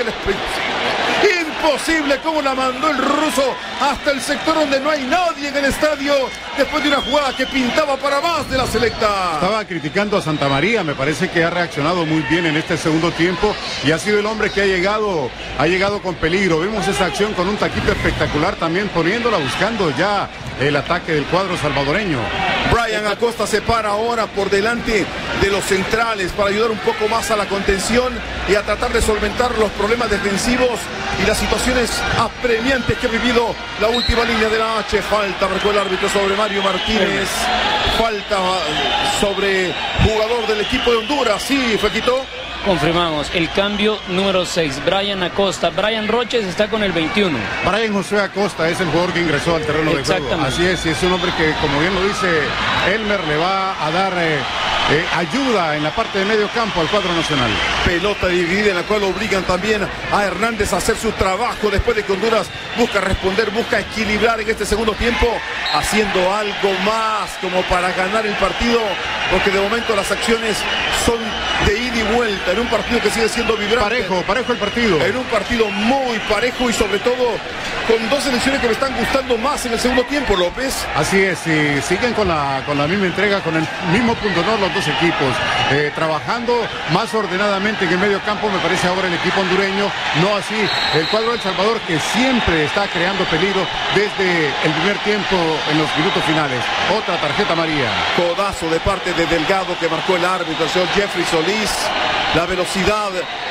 Imposible cómo la mandó el ruso hasta el sector donde no hay nadie en el estadio. Después de una jugada que pintaba para más de la selecta. Estaba criticando a Santa María. Me parece que ha reaccionado muy bien en este segundo tiempo. Y ha sido el hombre que ha llegado con peligro. Vimos esa acción con un taquito espectacular también, poniéndola, buscando ya el ataque del cuadro salvadoreño. Brian Acosta se para ahora por delante de los centrales para ayudar un poco más a la contención y a tratar de solventar los problemas defensivos y las situaciones apremiantes que ha vivido la última línea de la H. Falta, marcó el árbitro sobre Mario Martínez. Falta sobre jugador del equipo de Honduras. Sí, Fequito. Confirmamos, el cambio número 6, Brian Acosta. Brian Roches está con el 21. Brian José Acosta es el jugador que ingresó al terreno de juego. Así es, y es un hombre que, como bien lo dice Elmer, le va a dar ayuda en la parte de medio campo al cuadro nacional. Pelota dividida en la cual obligan también a Hernández a hacer su trabajo después de que Honduras busca responder, busca equilibrar en este segundo tiempo, haciendo algo más como para ganar el partido, porque de momento las acciones son de ida y vuelta en un partido que sigue siendo vibrante. Parejo el partido. En un partido muy parejo y sobre todo con dos selecciones que me están gustando más en el segundo tiempo, López. Así es, y siguen con la misma entrega, con el mismo punto honor los dos equipos, trabajando más ordenadamente en el medio campo. Me parece ahora el equipo hondureño, no así el cuadro de El Salvador, que siempre está creando peligro desde el primer tiempo en los minutos finales. Otra tarjeta amarilla. Codazo de parte de Delgado que marcó el árbitro, el señor Jeffrey Solís. La velocidad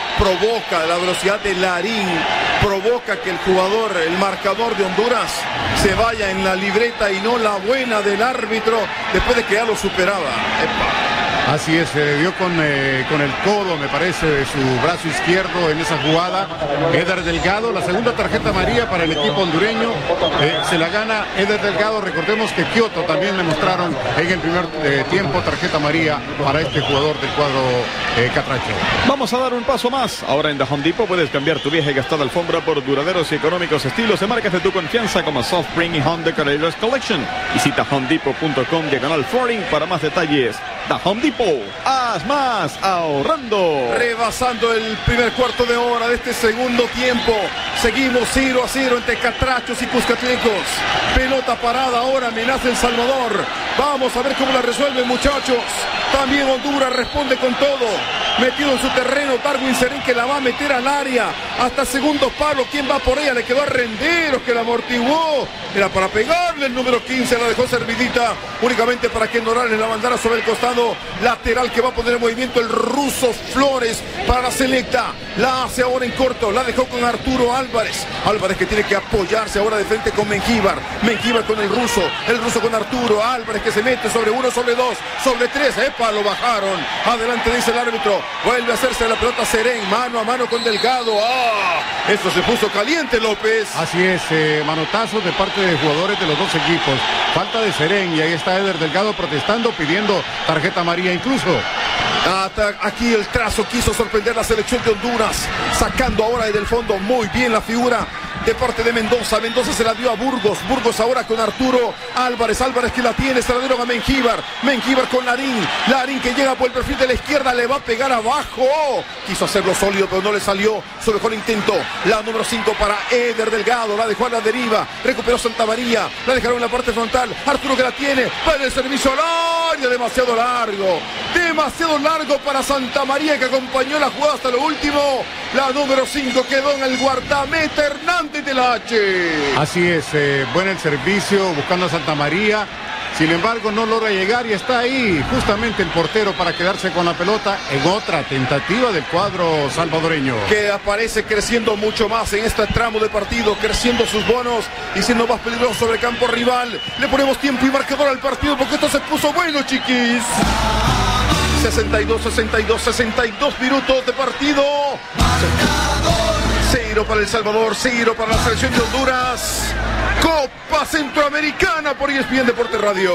de Larín provoca que el jugador, el marcador de Honduras, se vaya en la libreta y no la buena del árbitro después de que ya lo superaba. Así es, se dio con el codo, me parece, de su brazo izquierdo en esa jugada. Eder Delgado, la segunda tarjeta amarilla para el equipo hondureño. Se la gana Eder Delgado. Recordemos que Kioto también le mostraron en el primer tiempo tarjeta amarilla para este jugador del cuadro Catracho. Vamos a dar un paso más. Ahora en The Home Depot puedes cambiar tu vieja y gastada alfombra por duraderos y económicos estilos de marcas de tu confianza como Softspring y Home Decorators Collection. Visita homedepot.com/flooring para más detalles. The Home Depot, haz más ahorrando. Rebasando el primer cuarto de hora de este segundo tiempo. Seguimos 0-0 entre Catrachos y Cuscatlecos. Pelota parada ahora, amenaza El Salvador. Vamos a ver cómo la resuelven, muchachos. También Honduras responde con todo. Metido en su terreno Darwin Serén, que la va a meter al área. Hasta segundo palo, ¿quién va por ella? Le quedó a Renderos, que la amortiguó. Era para pegarle el número 15, la dejó servidita únicamente para que Morales la mandara sobre el costado lateral, que va a poner en movimiento el ruso Flores para la selecta. La hace ahora en corto, la dejó con Arturo Álvarez. Álvarez que tiene que apoyarse ahora de frente con Mengíbar. Mengíbar con el ruso con Arturo Álvarez, que se mete sobre 1, sobre 2, sobre 3. ¡Epa! Lo bajaron. Adelante, dice el árbitro. Vuelve a hacerse la pelota Serén, mano a mano con Delgado. ¡Ah! Esto se puso caliente, López. Así es, manotazos de parte de jugadores de los dos equipos. Falta de Serén y ahí está Eder Delgado protestando, pidiendo tarjeta amarilla incluso. Aquí el trazo quiso sorprender la selección de Honduras, sacando ahora desde el fondo muy bien la figura de parte de Mendoza. Mendoza se la dio a Burgos. Burgos ahora con Arturo Álvarez. Álvarez que la tiene, se la dieron a Mengíbar. Mengíbar con Larín. Larín que llega por el perfil de la izquierda, le va a pegar abajo. Quiso hacerlo sólido, pero no le salió. Su mejor intento. La número 5 para Eder Delgado. La dejó a la deriva. Recuperó Santa María. La dejaron en la parte frontal. Arturo que la tiene. Va en el servicio al área. Demasiado largo. Demasiado largo para Santa María, que acompañó la jugada hasta lo último. La número 5 quedó en el guardameta Hernández de la H. Así es, buen el servicio, buscando a Santa María. Sin embargo, no logra llegar y está ahí justamente el portero para quedarse con la pelota en otra tentativa del cuadro salvadoreño. Que aparece creciendo mucho más en este tramo de partido, creciendo sus bonos y siendo más peligroso sobre el campo rival. Le ponemos tiempo y marcador al partido porque esto se puso bueno, chiquis. 62 minutos de partido. 0 para El Salvador, 0 para la selección de Honduras. Copa Centroamericana por ESPN Deportes Radio.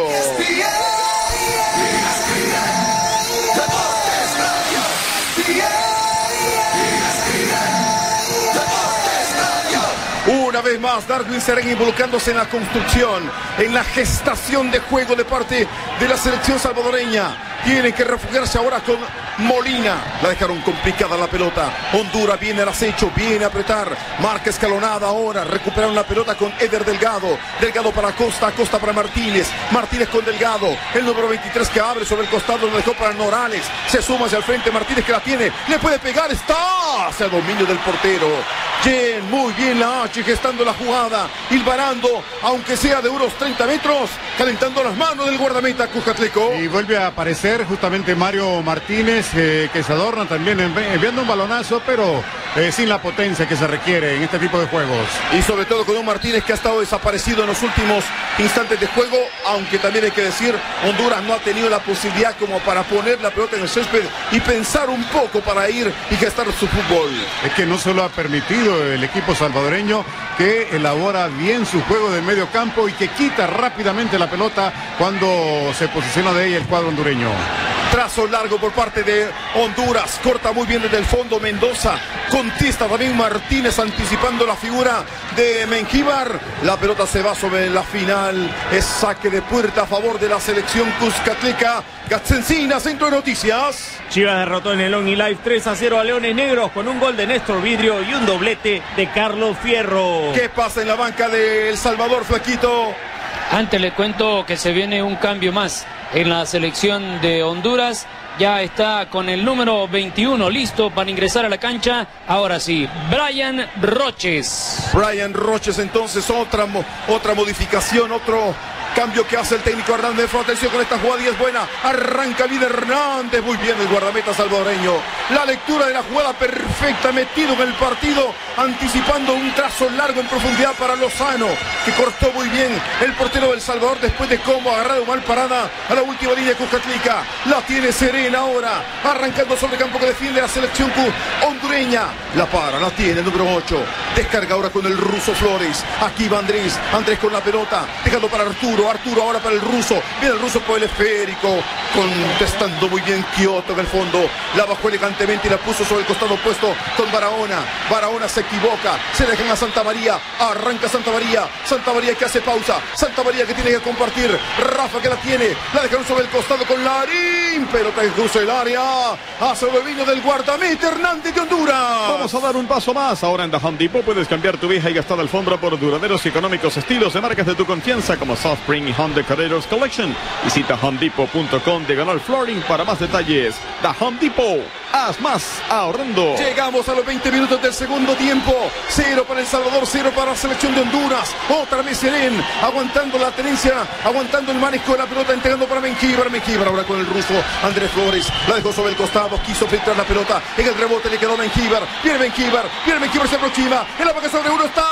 Una vez más, Darwin Serén involucrándose en la construcción, en la gestación de juego de parte de la selección salvadoreña. Tienen que refugiarse ahora con Molina. La dejaron complicada la pelota. Honduras viene al acecho, viene a apretar. Marca escalonada ahora. Recuperaron la pelota con Eder Delgado. Delgado para Costa, Costa para Martínez. Martínez con Delgado. El número 23 que abre sobre el costado, lo dejó para Norales. Se suma hacia el frente Martínez que la tiene. Le puede pegar, está hacia el dominio del portero. Bien, muy bien la H gestando la jugada. Hilvanando, aunque sea de unos 30 metros. Calentando las manos del guardameta Cuscatleco. Y vuelve a aparecer justamente Mario Martínez, que se adorna también enviando un balonazo, pero sin la potencia que se requiere en este tipo de juegos. Y sobre todo con un Martínez que ha estado desaparecido en los últimos instantes de juego, aunque también hay que decir, Honduras no ha tenido la posibilidad como para poner la pelota en el césped y pensar un poco para ir y gestar su fútbol. Es que no solo ha permitido el equipo salvadoreño que elabora bien su juego de medio campo y que quita rápidamente la pelota cuando se posiciona de ella el cuadro hondureño. Trazo largo por parte de Honduras, corta muy bien desde el fondo Mendoza, contesta también Martínez anticipando la figura de Mengíbar. La pelota se va sobre la final, es saque de puerta a favor de la selección Cuscatleca. Gatsencina, Centro de Noticias. Chivas derrotó en el OmniLife 3-0 a Leones Negros con un gol de Néstor Vidrio y un doblete de Carlos Fierro. ¿Qué pasa en la banca de El Salvador, Flaquito? Antes le cuento que se viene un cambio más en la selección de Honduras. Ya está con el número 21 listo para ingresar a la cancha. Ahora sí, Brian Roches. Brian Roches, entonces otra modificación, otro cambio que hace el técnico Hernández. Atención con esta jugada y es buena. Arranca bien Hernández. Muy bien el guardameta salvadoreño. La lectura de la jugada perfecta, metido en el partido, anticipando un trazo largo en profundidad para Lozano, que cortó muy bien el portero del Salvador después de cómo agarrado mal parada a la última línea de Cuscatleca. La tiene Serena ahora, arrancando sobre el campo que defiende la selección hondureña. La para, la tiene el número 8. Descarga ahora con el ruso Flores. Aquí va Andrés. Andrés con la pelota, dejando para Arturo ahora para el ruso. Viene el ruso por el esférico, contestando muy bien Kioto en el fondo. La bajó elegantemente y la puso sobre el costado opuesto con Barahona. Barahona se equivoca, se dejan a Santa María. Arranca Santa María. Santa María que hace pausa. Santa María que tiene que compartir. Rafa que la tiene. La dejaron sobre el costado con Larín. Pelota que cruza el área. Hace el vino del guardameta Hernández de Honduras. Vamos a dar un paso más. Ahora en The Home Depot puedes cambiar tu vieja y gastada alfombra por duraderos y económicos estilos de marcas de tu confianza como Soft Spring y Home Decorators Collection. Visita homedepot.com/flooring para más detalles. The Home Depot. Haz más ahorrando. Llegamos a los 20 minutos del segundo tiempo. 0 para El Salvador, 0 para la selección de Honduras. Otra vez Serén, aguantando la tenencia, aguantando el manejo de la pelota, entregando para Mengíbar. Mengíbar ahora con el ruso Andrés Flores. La dejó sobre el costado, quiso filtrar la pelota. En el rebote le quedó Mengíbar. Viene Mengíbar, se aproxima. En la boca sobre uno está.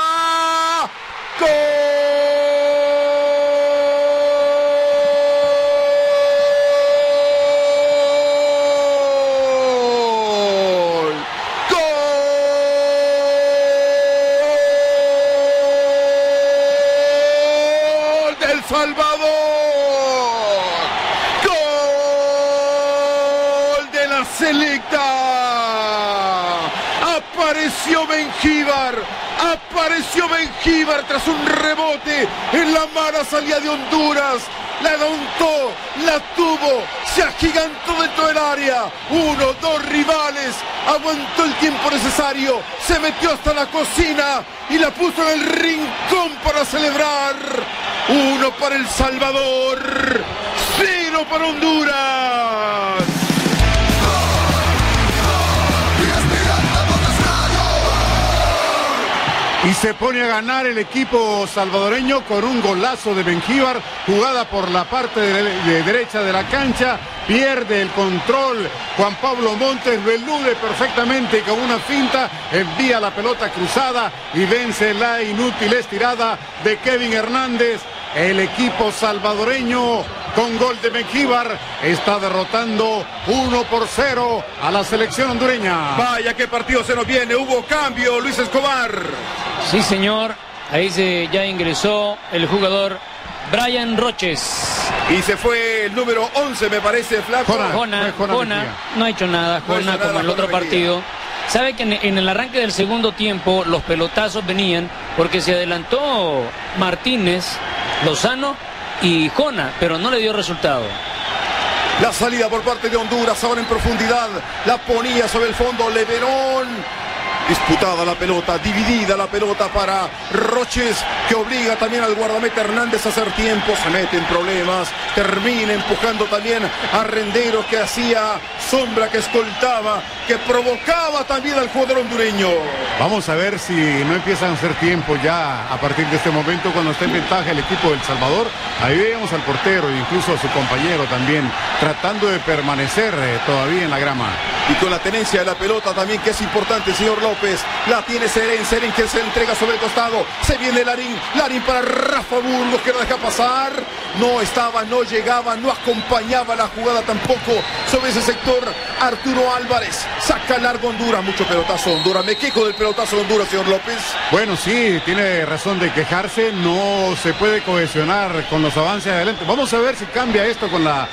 ¡Gol! Salvador, gol de la selecta. Apareció Mengíbar tras un rebote en la mala salida de Honduras. La levantó, la tuvo, se agigantó dentro del área. 1, 2 rivales, aguantó el tiempo necesario, se metió hasta la cocina y la puso en el rincón para celebrar. 1 para El Salvador, 0 para Honduras. Y se pone a ganar el equipo salvadoreño con un golazo de Mengíbar, jugada por la parte de derecha de la cancha, pierde el control Juan Pablo Montes, lo elude perfectamente y con una finta envía la pelota cruzada y vence la inútil estirada de Kevin Hernández. El equipo salvadoreño con gol de Mengíbar. Está derrotando 1-0 a la selección hondureña. Vaya, qué partido se nos viene. Hubo cambio, Luis Escobar. Sí, señor. Ahí ya ingresó el jugador Brian Roches. Y se fue el número 11, me parece, Flaco. Jona no ha hecho nada, Jona, como en el otro partido. Sabe que en el arranque del segundo tiempo los pelotazos venían porque se adelantó Martínez, Lozano y Jona, pero no le dio resultado. La salida por parte de Honduras, ahora en profundidad, la ponía sobre el fondo Leverón. Disputada la pelota, dividida la pelota para Roches, que obliga también al guardameta Hernández a hacer tiempo, se mete en problemas, termina empujando también a Renderos, que hacía sombra, que escoltaba, que provocaba también al jugador hondureño. Vamos a ver si no empiezan a hacer tiempo ya a partir de este momento, cuando está en ventaja el equipo del Salvador. Ahí veíamos al portero e incluso a su compañero también tratando de permanecer todavía en la grama. Y con la tenencia de la pelota también, que es importante, señor López. La tiene Seren que se entrega sobre el costado. Se viene Larín para Rafa Burgos, que no deja pasar. No estaba, no llegaba, no acompañaba la jugada tampoco sobre ese sector. Arturo Álvarez saca largo Honduras. Mucho pelotazo Honduras. Me quejo del pelotazo de Honduras, señor López. Bueno, sí, tiene razón de quejarse. No se puede cohesionar con los avances adelante. Vamos a ver si cambia esto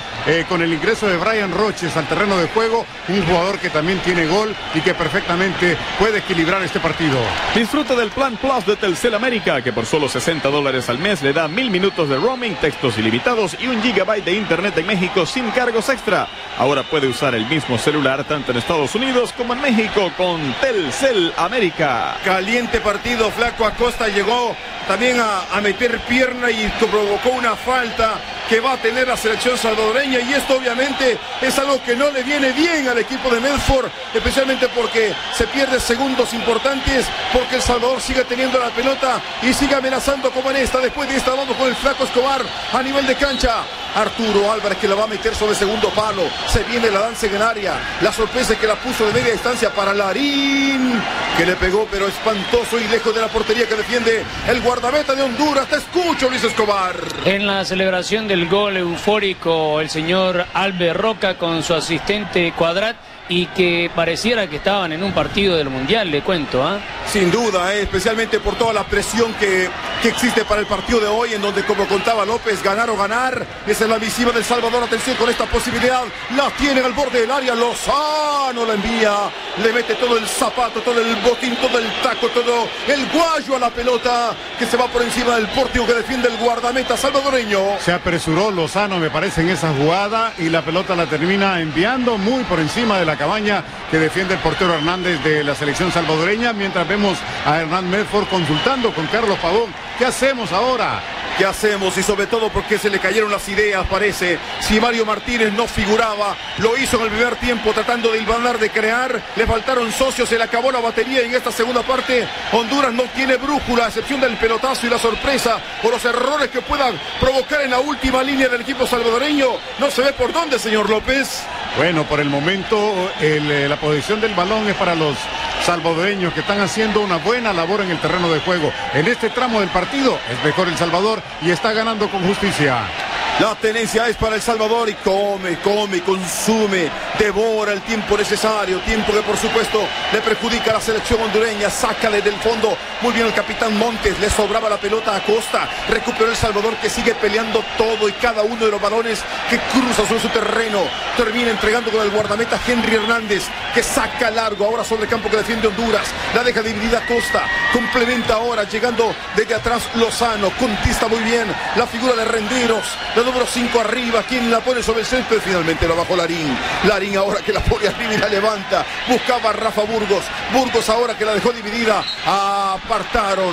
con el ingreso de Brian Roches al terreno de juego. Un jugador que también tiene gol y que perfectamente puede equilibrar este partido. Disfruta del Plan Plus de Telcel América, que por solo $60 al mes le da 1000 minutos de roaming, textos ilimitados y 1 GB de internet en México sin cargos extra. Ahora puede usar el mismo celular tanto en Estados Unidos como en México con Telcel América. Caliente partido, Flaco. Acosta llegó también a meter pierna y provocó una falta que va a tener la selección salvadoreña, y esto obviamente es algo que no le viene bien al equipo de Medford, especialmente porque se pierde segundos importantes, porque El Salvador sigue teniendo la pelota y sigue amenazando como en esta. Después de esta vamos con el Flaco Escobar a nivel de cancha. Arturo Álvarez, que la va a meter sobre el segundo palo. Se viene la danza en área. La sorpresa es que la puso de media distancia para Larín, que le pegó pero espantoso y lejos de la portería que defiende el guardameta de Honduras. Te escucho, Luis Escobar. En la celebración del gol eufórico, el señor Albert Roca con su asistente Cuadrat, y que pareciera que estaban en un partido del Mundial, le cuento, ¿ah? Sin duda, especialmente por toda la presión que existe para el partido de hoy, en donde, como contaba López, ganar o ganar. Esa es la visiva del Salvador. Atención con esta posibilidad. La tienen al borde del área. Lozano la envía. Le mete todo el zapato, todo el botín, todo el taco, todo el guayo a la pelota, que se va por encima del pórtico que defiende el guardameta salvadoreño. Se apresuró Lozano, me parece, en esa jugada, y la pelota la termina enviando muy por encima de la cabaña que defiende el portero Hernández de la selección salvadoreña, mientras vemos a Hernán Medford consultando con Carlos Pavón. ¿Qué hacemos ahora? ¿Qué hacemos? Y sobre todo porque se le cayeron las ideas, parece. Si Mario Martínez no figuraba, lo hizo en el primer tiempo tratando de hilvanar, de crear. Le faltaron socios, se le acabó la batería en esta segunda parte. Honduras no tiene brújula, a excepción del pelotazo y la sorpresa o los errores que puedan provocar en la última línea del equipo salvadoreño. No se ve por dónde, señor López. Bueno, por el momento la posición del balón es para los salvadoreños, que están haciendo una buena labor en el terreno de juego. En este tramo del partido es mejor El Salvador y está ganando con justicia. La tenencia es para El Salvador y come, consume, devora el tiempo necesario, tiempo que por supuesto le perjudica a la selección hondureña. Sácale del fondo muy bien el capitán Montes, le sobraba la pelota a Acosta, recuperó El Salvador, que sigue peleando todo y cada uno de los balones que cruza sobre su terreno. Termina entregando con el guardameta Henry Hernández, que saca largo ahora sobre el campo que defiende Honduras. La deja dividida Acosta, complementa ahora llegando desde atrás Lozano, contesta muy bien la figura de Renderos. La número 5 arriba, quien la pone sobre el césped, finalmente la bajó Larín. Larín ahora que la pone arriba y la levanta. Buscaba a Rafa Burgos. Burgos ahora que la dejó dividida. Apartaron,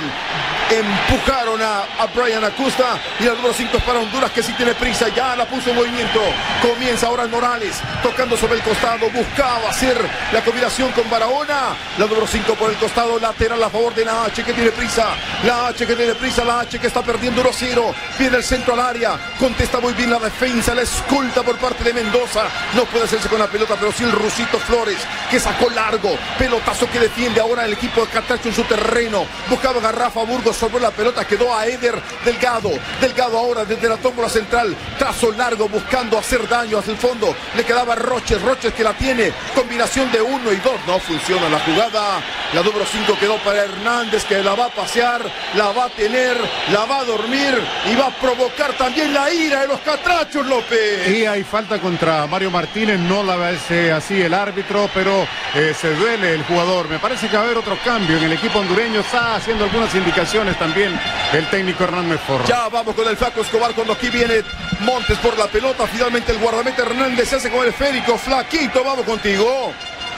empujaron a Brian Acosta, y la número 5 es para Honduras, que sí tiene prisa. Ya la puso en movimiento. Comienza ahora Morales tocando sobre el costado. Buscaba hacer la combinación con Barahona. La número 5 por el costado, lateral a favor de la H, que tiene prisa. La H que tiene prisa, la H que está perdiendo 1-0. Viene el centro al área. Contesta está muy bien la defensa, la escolta por parte de Mendoza. No puede hacerse con la pelota, pero sí el rusito Flores, que sacó largo. Pelotazo que defiende ahora el equipo de Catracho en su terreno. Buscaba a Rafa Burgos sobre la pelota, quedó a Eder Delgado. Delgado ahora desde la tómbola central. Trazo largo buscando hacer daño hacia el fondo. Le quedaba Roches que la tiene. Combinación de 1 y 2. No funciona la jugada. La número 5 quedó para Hernández, que la va a pasear, la va a tener, la va a dormir y va a provocar también la ira de los Catrachos, López. Y hay falta contra Mario Martínez, no la hace así el árbitro, pero se duele el jugador. Me parece que va a haber otro cambio en el equipo hondureño. Está haciendo algunas indicaciones también el técnico Hernán Medford. Ya vamos con el Flaco Escobar cuando aquí viene Montes por la pelota. Finalmente el guardameta Hernández se hace con el esférico. Flaquito, vamos contigo.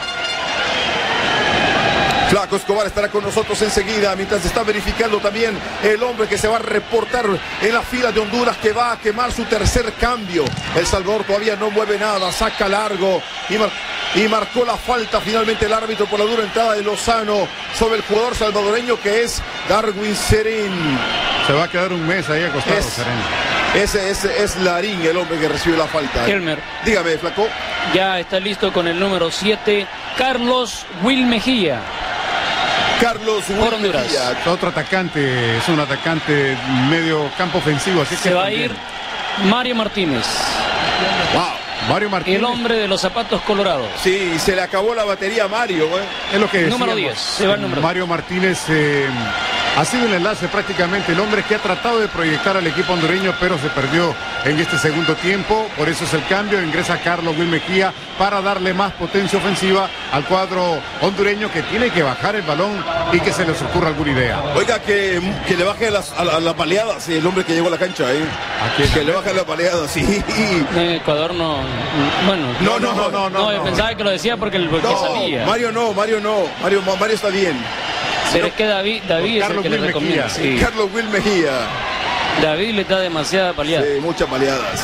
Flaco Escobar estará con nosotros enseguida, mientras está verificando también el hombre que se va a reportar en la fila de Honduras, que va a quemar su tercer cambio. El Salvador todavía no mueve nada, saca largo y marcó la falta finalmente el árbitro por la dura entrada de Lozano sobre el jugador salvadoreño, que es Darwin Serén. Se va a quedar un mes ahí acostado, Serén. Ese es Larín, el hombre que recibe la falta. Elmer. Dígame, Flaco. Ya está listo con el número 7, Carlos Will Mejía. Carlos Will Mejía. Otro atacante, es un atacante medio campo ofensivo. Así se que va a ir Mario Martínez. Wow. Mario Martínez. El hombre de los zapatos colorados. Sí, se le acabó la batería a Mario. Es lo que decíamos. Número 10. Se va el número Mario Martínez ha sido el enlace prácticamente, el hombre que ha tratado de proyectar al equipo hondureño, pero se perdió en este segundo tiempo. Por eso es el cambio. Ingresa Carlos Will Mejía para darle más potencia ofensiva al cuadro hondureño, que tiene que bajar el balón y que se les ocurra alguna idea. Oiga, que le baje a las baleadas, sí, el hombre que llegó a la cancha, que le baje las baleadas, sí. En Ecuador no. Bueno, no. Yo pensaba que lo decía porque salía. Mario no. Mario está bien. Pero es que David es el que le recomienda. Sí. Carlos Will Mejía. David le da demasiada paliada. Sí, muchas paliadas.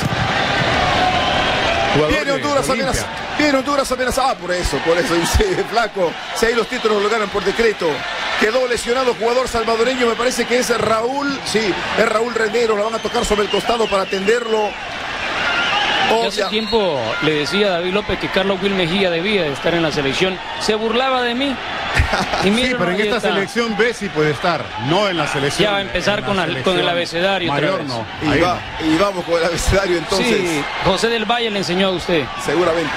Viene Honduras amenazada. Por eso, dice Flaco. Si ahí los títulos lo ganan por decreto. Quedó lesionado jugador salvadoreño, me parece que es Raúl. Sí, es Raúl Renderos. La van a tocar sobre el costado para atenderlo. Hace tiempo le decía a David López que Carlos Will Mejía debía de estar en la selección. Se burlaba de mí. Y sí, pero en esta selección B sí puede estar, no en la selección. Ya va a empezar con el abecedario. Mayor no. Y vamos con el abecedario entonces. Sí, José del Valle le enseñó a usted. Seguramente.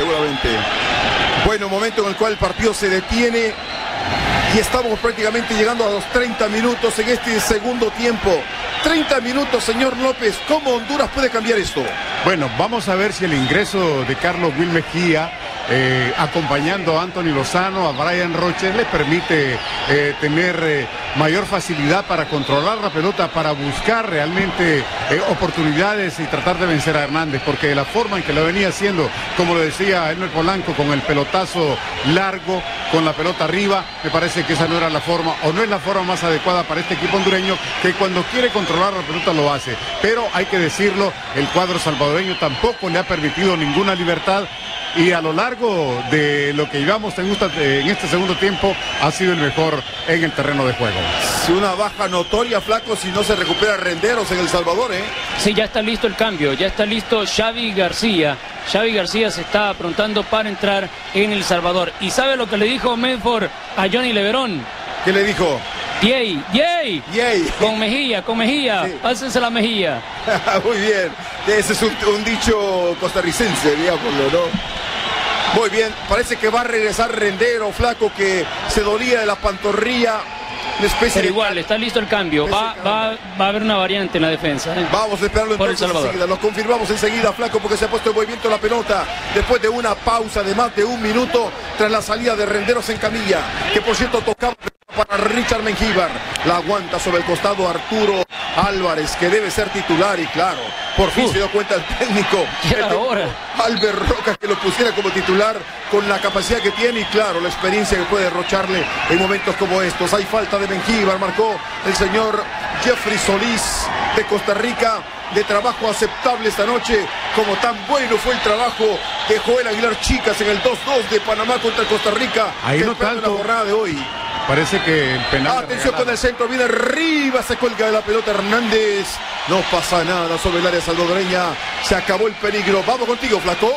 Bueno, momento en el cual el partido se detiene. Y estamos prácticamente llegando a los 30 minutos en este segundo tiempo. 30 minutos, señor López. ¿Cómo Honduras puede cambiar esto? Bueno, vamos a ver si el ingreso de Carlos Will Mejía, acompañando a Anthony Lozano, a Brian Roches, le permite tener mayor facilidad para controlar la pelota, para buscar realmente oportunidades y tratar de vencer a Hernández, porque de la forma en que lo venía haciendo, como lo decía Elmer Polanco, con el pelotazo largo, con la pelota arriba, me parece que esa no era la forma, o no es la forma más adecuada para este equipo hondureño, que cuando quiere controlar la pelota lo hace. Pero hay que decirlo, el cuadro salvadoreño tampoco le ha permitido ninguna libertad, y a lo largo de lo que llevamos en este segundo tiempo ha sido el mejor en el terreno de juego. Una baja notoria, Flaco, si no se recupera Renderos en El Salvador, Sí, ya está listo el cambio, ya está listo Xavi García. Xavi García se está aprontando para entrar en El Salvador. ¿Y sabe lo que le dijo Medford a Johnny Leverón? ¿Qué le dijo? ¡Yay! Con Mejía, sí. Pásense la Mejía. Muy bien, ese es un dicho costarricense, digámoslo, ¿no? Muy bien, parece que va a regresar Rendero, Flaco, que se dolía de la pantorrilla. Pero igual, está listo el cambio. Va a haber una variante en la defensa. Vamos a esperarlo entonces enseguida. Lo confirmamos enseguida, Flaco, porque se ha puesto en movimiento la pelota después de una pausa de más de un minuto tras la salida de Renderos en camilla, que por cierto tocaba para Richard Mengíbar. La aguanta sobre el costado Arturo Álvarez, que debe ser titular, y claro, por fin se dio cuenta el técnico. Albert Roca, que lo pusiera como titular con la capacidad que tiene y claro, la experiencia que puede derrocharle en momentos como estos. Hay falta de Mengíbar, marcó el señor Jeffrey Solís de Costa Rica. De trabajo aceptable esta noche, como tan bueno fue el trabajo de Joel Aguilar Chicas en el 2-2 de Panamá contra Costa Rica. Ahí no tanto. La jornada de hoy. Parece que el penal. Atención con el centro, viene arriba, se cuelga de la pelota Hernández. No pasa nada sobre el área salvadoreña. Se acabó el peligro. Vamos contigo, Flaco.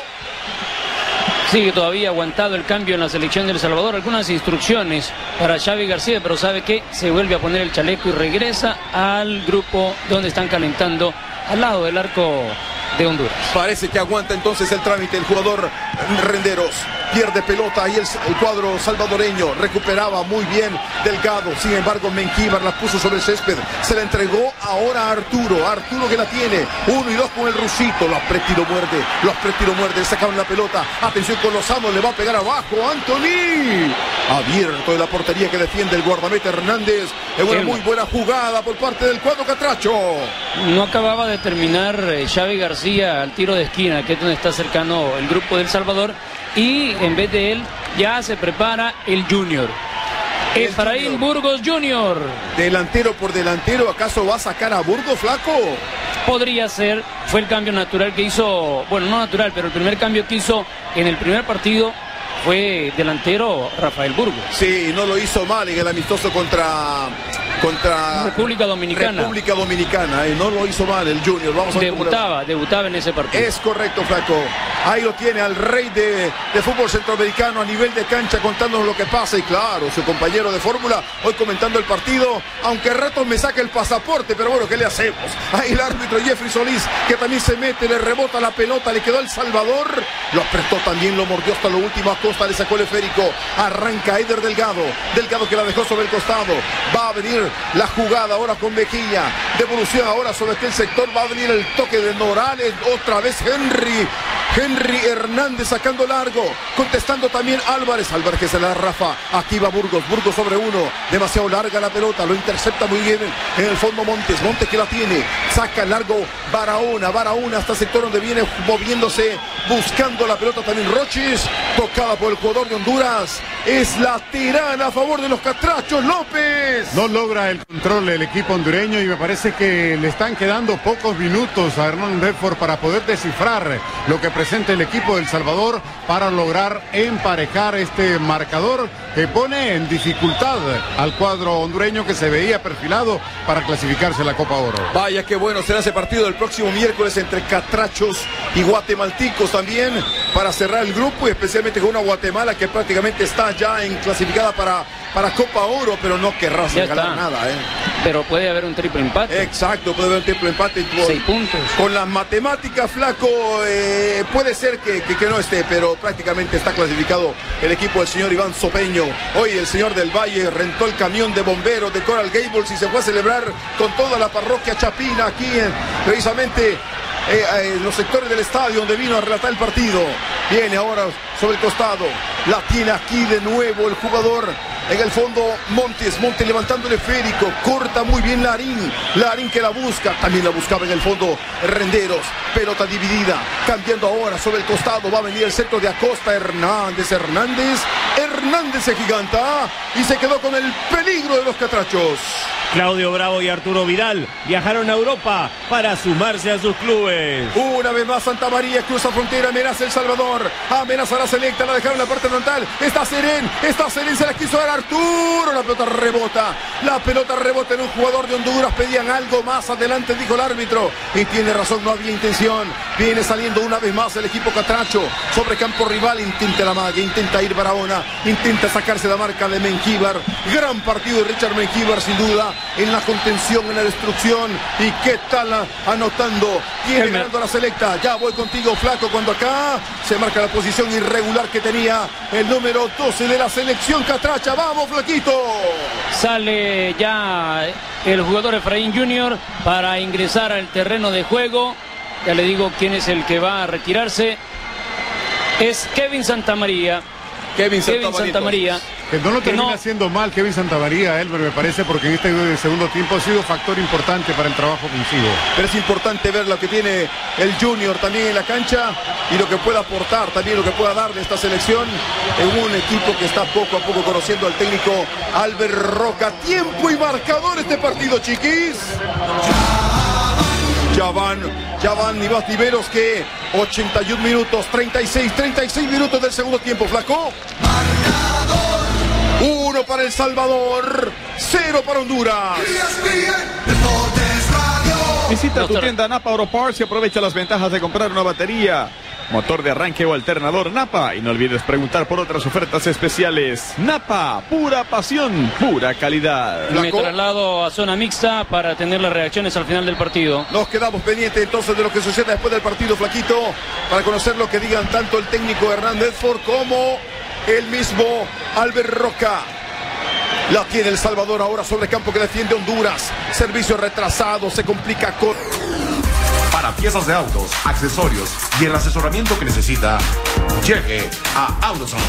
Sigue todavía aguantado el cambio en la selección de El Salvador. Algunas instrucciones para Xavi García, pero sabe que se vuelve a poner el chaleco y regresa al grupo donde están calentando al lado del arco de Honduras. Parece que aguanta entonces el trámite el jugador Renderos. Pierde pelota y el cuadro salvadoreño recuperaba muy bien Delgado. Sin embargo, Mengíbar la puso sobre el césped. Se la entregó ahora a Arturo. Arturo que la tiene. 1 y 2 con el rusito. Lo aprieta y lo muerde. Lo aprieta y lo muerde. Sacaron la pelota. Atención con Lozano. Le va a pegar abajo. Anthony. Abierto de la portería que defiende el guardameta Hernández. Es una muy buena jugada por parte del cuadro catracho. No acababa de terminar Xavi García al tiro de esquina, que es donde está cercano el grupo del Salvador. Y en vez de él, ya se prepara el Junior. Efraín Burgos Junior. Delantero por delantero, ¿acaso va a sacar a Burgos, Flaco? Podría ser, fue el cambio natural que hizo, bueno, no natural, pero el primer cambio que hizo en el primer partido fue delantero Rafael Burgos. Sí, no lo hizo mal en el amistoso contra República Dominicana. No lo hizo mal el Junior. Vamos a ver debutaba en ese partido. Es correcto, Flaco. Ahí lo tiene al rey de fútbol centroamericano a nivel de cancha contándonos lo que pasa. Y claro, su compañero de fórmula hoy comentando el partido, aunque a ratos me saca el pasaporte, pero bueno, ¿qué le hacemos? Ahí el árbitro Jeffrey Solís, que también se mete, le rebota la pelota, le quedó El Salvador, lo apretó también, lo mordió hasta lo último. Acosta le sacó el esférico, arranca Eder Delgado que la dejó sobre el costado. Va a venir la jugada ahora con Mejía, devolución ahora sobre aquel sector, va a venir el toque de Morales, otra vez Henry Hernández sacando largo, contestando también Álvarez que se la rafa. Aquí va Burgos sobre uno, demasiado larga la pelota, lo intercepta muy bien en el fondo Montes que la tiene, saca largo Barahona hasta el sector donde viene moviéndose, buscando la pelota también Rochis, tocada por el jugador de Honduras. Es la tirana a favor de los catrachos, López. No logra el control del equipo hondureño y me parece que le están quedando pocos minutos a Hernán Bedford para poder descifrar lo que presenta el equipo del Salvador para lograr emparejar este marcador que pone en dificultad al cuadro hondureño que se veía perfilado para clasificarse a la Copa Oro. Vaya qué bueno será ese partido el próximo miércoles entre catrachos y guatemalticos también para cerrar el grupo, y especialmente con una Guatemala que prácticamente está ya clasificada para Copa Oro, pero no querrá ganar nada. Pero puede haber un triple empate. Exacto, puede haber un triple empate. 6 puntos. Con las matemáticas, Flaco, puede ser que no esté, pero prácticamente está clasificado el equipo del señor Iván Sopeño. Hoy el señor del Valle rentó el camión de bomberos de Coral Gables y se fue a celebrar con toda la parroquia chapina aquí precisamente en los sectores del estadio donde vino a relatar el partido. Viene ahora sobre el costado, la tiene aquí de nuevo el jugador en el fondo Montes levantando el esférico, corta muy bien Larín que la busca, también la buscaba en el fondo Renderos, pelota dividida, cambiando ahora sobre el costado, va a venir el centro de Acosta, Hernández se giganta y se quedó con el peligro de los catrachos. Claudio Bravo y Arturo Vidal viajaron a Europa para sumarse a sus clubes. Una vez más Santa María cruza frontera, amenaza El Salvador, amenaza la selecta, la dejaron en la parte frontal, está Serén, se la quiso dar Arturo, la pelota rebota en un jugador de Honduras, pedían algo más adelante, dijo el árbitro, y tiene razón, no había intención. Viene saliendo una vez más el equipo catracho sobre campo rival, intenta la magia, intenta ir Barahona, intenta sacarse la marca de Mengíbar, gran partido de Richard Mengíbar sin duda, en la contención, en la destrucción, y qué tal anotando, tiene ganando a la selecta. Ya voy contigo, Flaco, cuando acá se marca la posición irregular que tenía el número 12 de la selección catracha. Vamos, Flaquito. Sale ya el jugador Efraín Junior para ingresar al terreno de juego. Ya le digo quién es el que va a retirarse. Es Kevin Santamaría. Kevin Santamaría. Que no lo termina haciendo mal Kevin Santamaría, Elmer, me parece, porque en este segundo tiempo ha sido factor importante para el trabajo ofensivo. Pero es importante ver lo que tiene el Junior también en la cancha y lo que puede aportar, también lo que pueda darle esta selección en un equipo que está poco a poco conociendo al técnico Albert Roca. Tiempo y marcador este partido, chiquis. Ya van Iván Tiveros, que 81 minutos, 36 minutos del segundo tiempo, Flaco. 1 1 para El Salvador, 0 para Honduras. Visita tu tienda Napa Auto Parts y aprovecha las ventajas de comprar una batería, motor de arranque o alternador Napa. Y no olvides preguntar por otras ofertas especiales. Napa, pura pasión, pura calidad. Me traslado a zona mixta para tener las reacciones al final del partido. Nos quedamos pendientes entonces de lo que suceda después del partido, Flaquito, para conocer lo que digan tanto el técnico Hernández Ford como el mismo Albert Roca. La tiene El Salvador ahora sobre campo que defiende Honduras. Servicio retrasado, se complica con... Para piezas de autos, accesorios y el asesoramiento que necesita, llegue a AutoZone.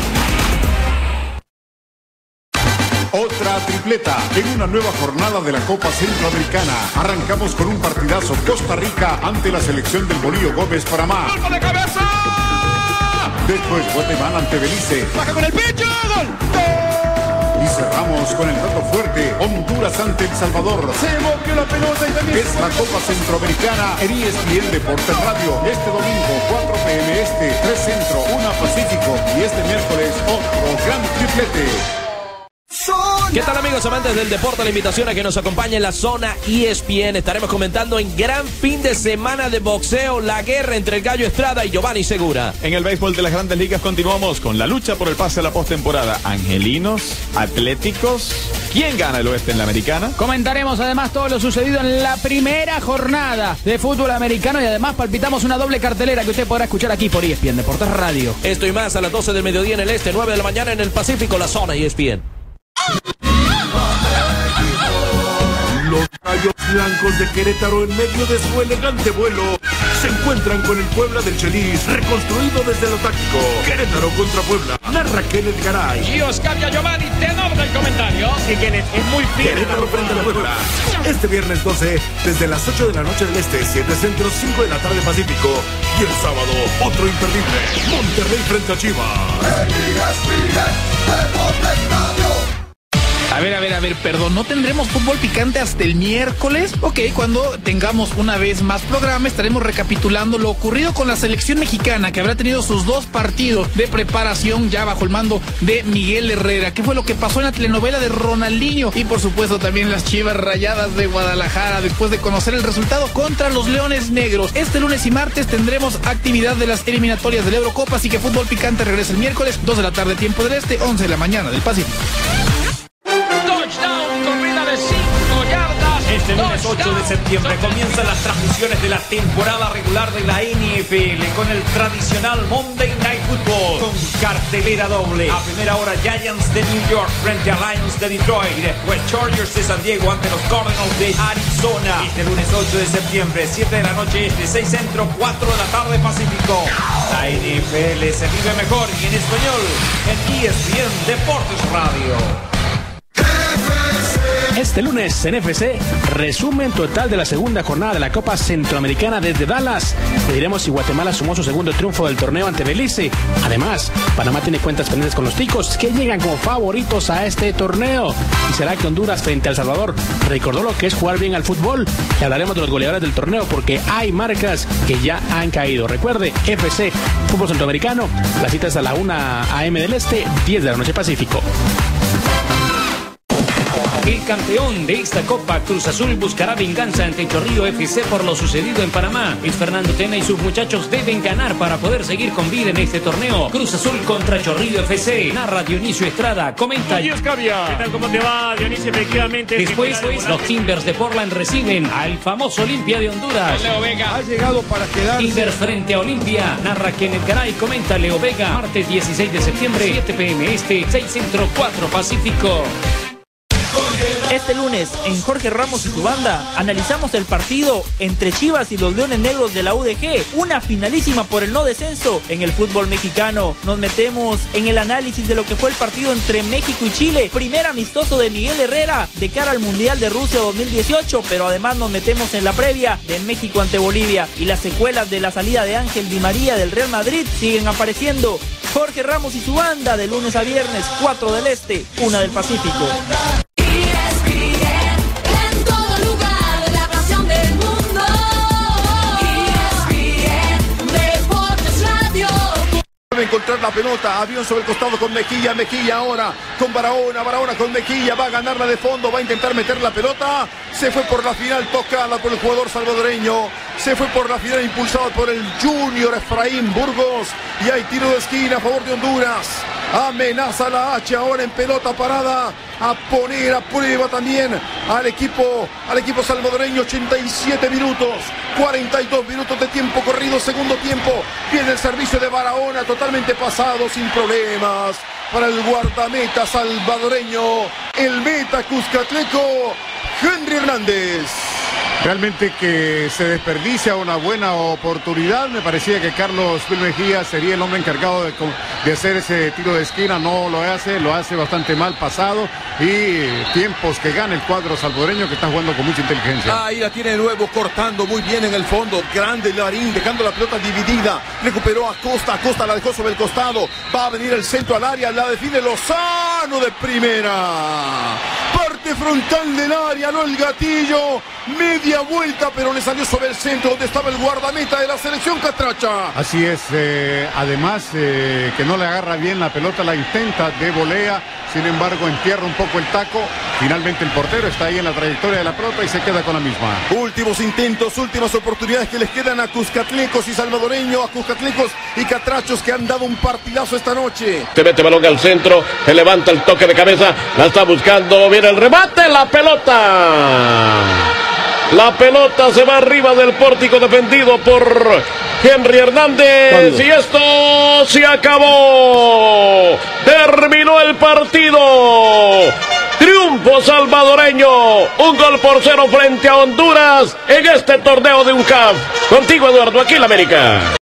Otra tripleta en una nueva jornada de la Copa Centroamericana. Arrancamos con un partidazo Costa Rica ante la selección del Bolillo Gómez Panamá. ¡Gol de cabeza! Después Guatemala ante Belice. ¡Baja con el pecho! ¡Gol! Y cerramos con el dato fuerte, Honduras ante El Salvador. Se movió la pelota y también... Es la Copa Centroamericana en ESPN Deportes Radio. Este domingo, 4 p.m. Este, 3 Centro, 1 Pacífico. Y este miércoles, otro gran triplete. ¿Qué tal, amigos amantes del deporte? La invitación a que nos acompañe en la zona ESPN. Estaremos comentando en gran fin de semana de boxeo la guerra entre el Gallo Estrada y Giovanni Segura. En el béisbol de las Grandes Ligas continuamos con la lucha por el pase a la postemporada. Angelinos, Atléticos. ¿Quién gana el oeste en la americana? Comentaremos además todo lo sucedido en la primera jornada de fútbol americano y además palpitamos una doble cartelera que usted podrá escuchar aquí por ESPN Deportes Radio. Esto y más a las 12 del mediodía en el este, 9 de la mañana en el Pacífico, la zona ESPN. Los Gallos Blancos de Querétaro, en medio de su elegante vuelo, se encuentran con el Puebla del Chelis, reconstruido desde lo táctico. Querétaro contra Puebla. Narra Kenneth Garay. Y Oscar Giovanni, tenor del comentario. Sí, Kenneth, es muy fino. Querétaro frente a la Puebla. Este viernes 12, desde las 8 de la noche del este, 7 Centro, 5 de la tarde Pacífico. Y el sábado, otro imperdible. Monterrey frente a Chivas. A ver, perdón, ¿no tendremos fútbol picante hasta el miércoles? Ok, cuando tengamos una vez más programa estaremos recapitulando lo ocurrido con la selección mexicana, que habrá tenido sus 2 partidos de preparación ya bajo el mando de Miguel Herrera. ¿Qué fue lo que pasó en la telenovela de Ronaldinho? Y por supuesto también las Chivas Rayadas de Guadalajara, después de conocer el resultado contra los Leones Negros. Este lunes y martes tendremos actividad de las eliminatorias de la Eurocopa, así que fútbol picante regresa el miércoles, 2 de la tarde tiempo del este, 11 de la mañana del Pacífico. Touchdown, corrida de 5 yardas. Este lunes 8 de septiembre comienzan las transmisiones de la temporada regular de la NFL con el tradicional Monday Night Football con cartelera doble. A primera hora, Giants de New York frente a Lions de Detroit. Y después Chargers de San Diego ante los Cardinals de Arizona. Este lunes 8 de septiembre, 7 de la noche este, 6 Centro, 4 de la tarde Pacífico. La NFL se vive mejor y en español en ESPN Deportes Radio. Este lunes en FC, resumen total de la segunda jornada de la Copa Centroamericana desde Dallas. Le diremos si Guatemala sumó su segundo triunfo del torneo ante Belice. Además, Panamá tiene cuentas pendientes con los ticos, que llegan como favoritos a este torneo. Y será que Honduras frente a El Salvador recordó lo que es jugar bien al fútbol. Y hablaremos de los goleadores del torneo porque hay marcas que ya han caído. Recuerde, FC, fútbol centroamericano, la cita es a la 1 a.m. del este, 10 de la noche Pacífico. El campeón de esta Copa, Cruz Azul, buscará venganza ante Chorrillo FC por lo sucedido en Panamá. Luis Fernando Tena y sus muchachos deben ganar para poder seguir con vida en este torneo. Cruz Azul contra Chorrillo FC. Narra Dionisio Estrada. Comenta. ¿Qué tal? ¿Cómo te va, Dionisio? Efectivamente. Después, los Timbers de Portland reciben al famoso Olimpia de Honduras. Leo Vega. Ha llegado para quedarse. Timbers frente a Olimpia. Narra Kenneth Garay. Comenta Leo Vega. Martes 16 de septiembre, 7 p.m. este, 6 Centro, 4 Pacífico. Este lunes, en Jorge Ramos y su banda, analizamos el partido entre Chivas y los Leones Negros de la UDG, una finalísima por el no descenso en el fútbol mexicano. Nos metemos en el análisis de lo que fue el partido entre México y Chile, primer amistoso de Miguel Herrera de cara al Mundial de Rusia 2018, pero además nos metemos en la previa de México ante Bolivia y las secuelas de la salida de Ángel Di María del Real Madrid siguen apareciendo. Jorge Ramos y su banda, de lunes a viernes, 4 del Este, 1 del Pacífico. encontrar la pelota. Avión sobre el costado con Mejía. Mejía ahora con Barahona. Barahona con Mejía. Va a ganarla de fondo. Va a intentar meter la pelota. Se fue por la final tocada por el jugador salvadoreño. Se fue por la final impulsado por el Junior Efraín Burgos. Y hay tiro de esquina a favor de Honduras. Amenaza la H ahora en pelota parada a poner a prueba también al equipo salvadoreño. 87 minutos, 42 minutos de tiempo corrido, segundo tiempo. Viene el servicio de Barahona totalmente pasado sin problemas para el guardameta salvadoreño, el meta cuscatleco Henry Hernández. Realmente que se desperdicia una buena oportunidad. Me parecía que Carlos Phil Mejía sería el hombre encargado de hacer ese tiro de esquina. No lo hace bastante mal pasado. Y tiempos que gana el cuadro salvadoreño, que está jugando con mucha inteligencia. Ahí la tiene de nuevo, cortando muy bien en el fondo. Grande Larín, dejando la pelota dividida. Recuperó a Costa. Costa la dejó sobre el costado. Va a venir el centro al área. La define Lozano de primera. Parte frontal del área, no el gatillo. Media vuelta, pero le salió sobre el centro donde estaba el guardameta de la selección catracha. Así es, además que no le agarra bien la pelota, la intenta de volea, sin embargo entierra un poco el taco. Finalmente el portero está ahí en la trayectoria de la pelota y se queda con la misma. Últimos intentos, últimas oportunidades que les quedan a cuscatlecos y salvadoreños, a cuscatlecos y catrachos que han dado un partidazo esta noche. Se mete balón al centro, se levanta el toque de cabeza, la está buscando, viene el remate, la pelota. La pelota se va arriba del pórtico defendido por Henry Hernández. ¿Cuándo? Y esto se acabó. Terminó el partido. Triunfo salvadoreño. 1-0 frente a Honduras en este torneo de UNCAF. Contigo, Eduardo, aquí en la América.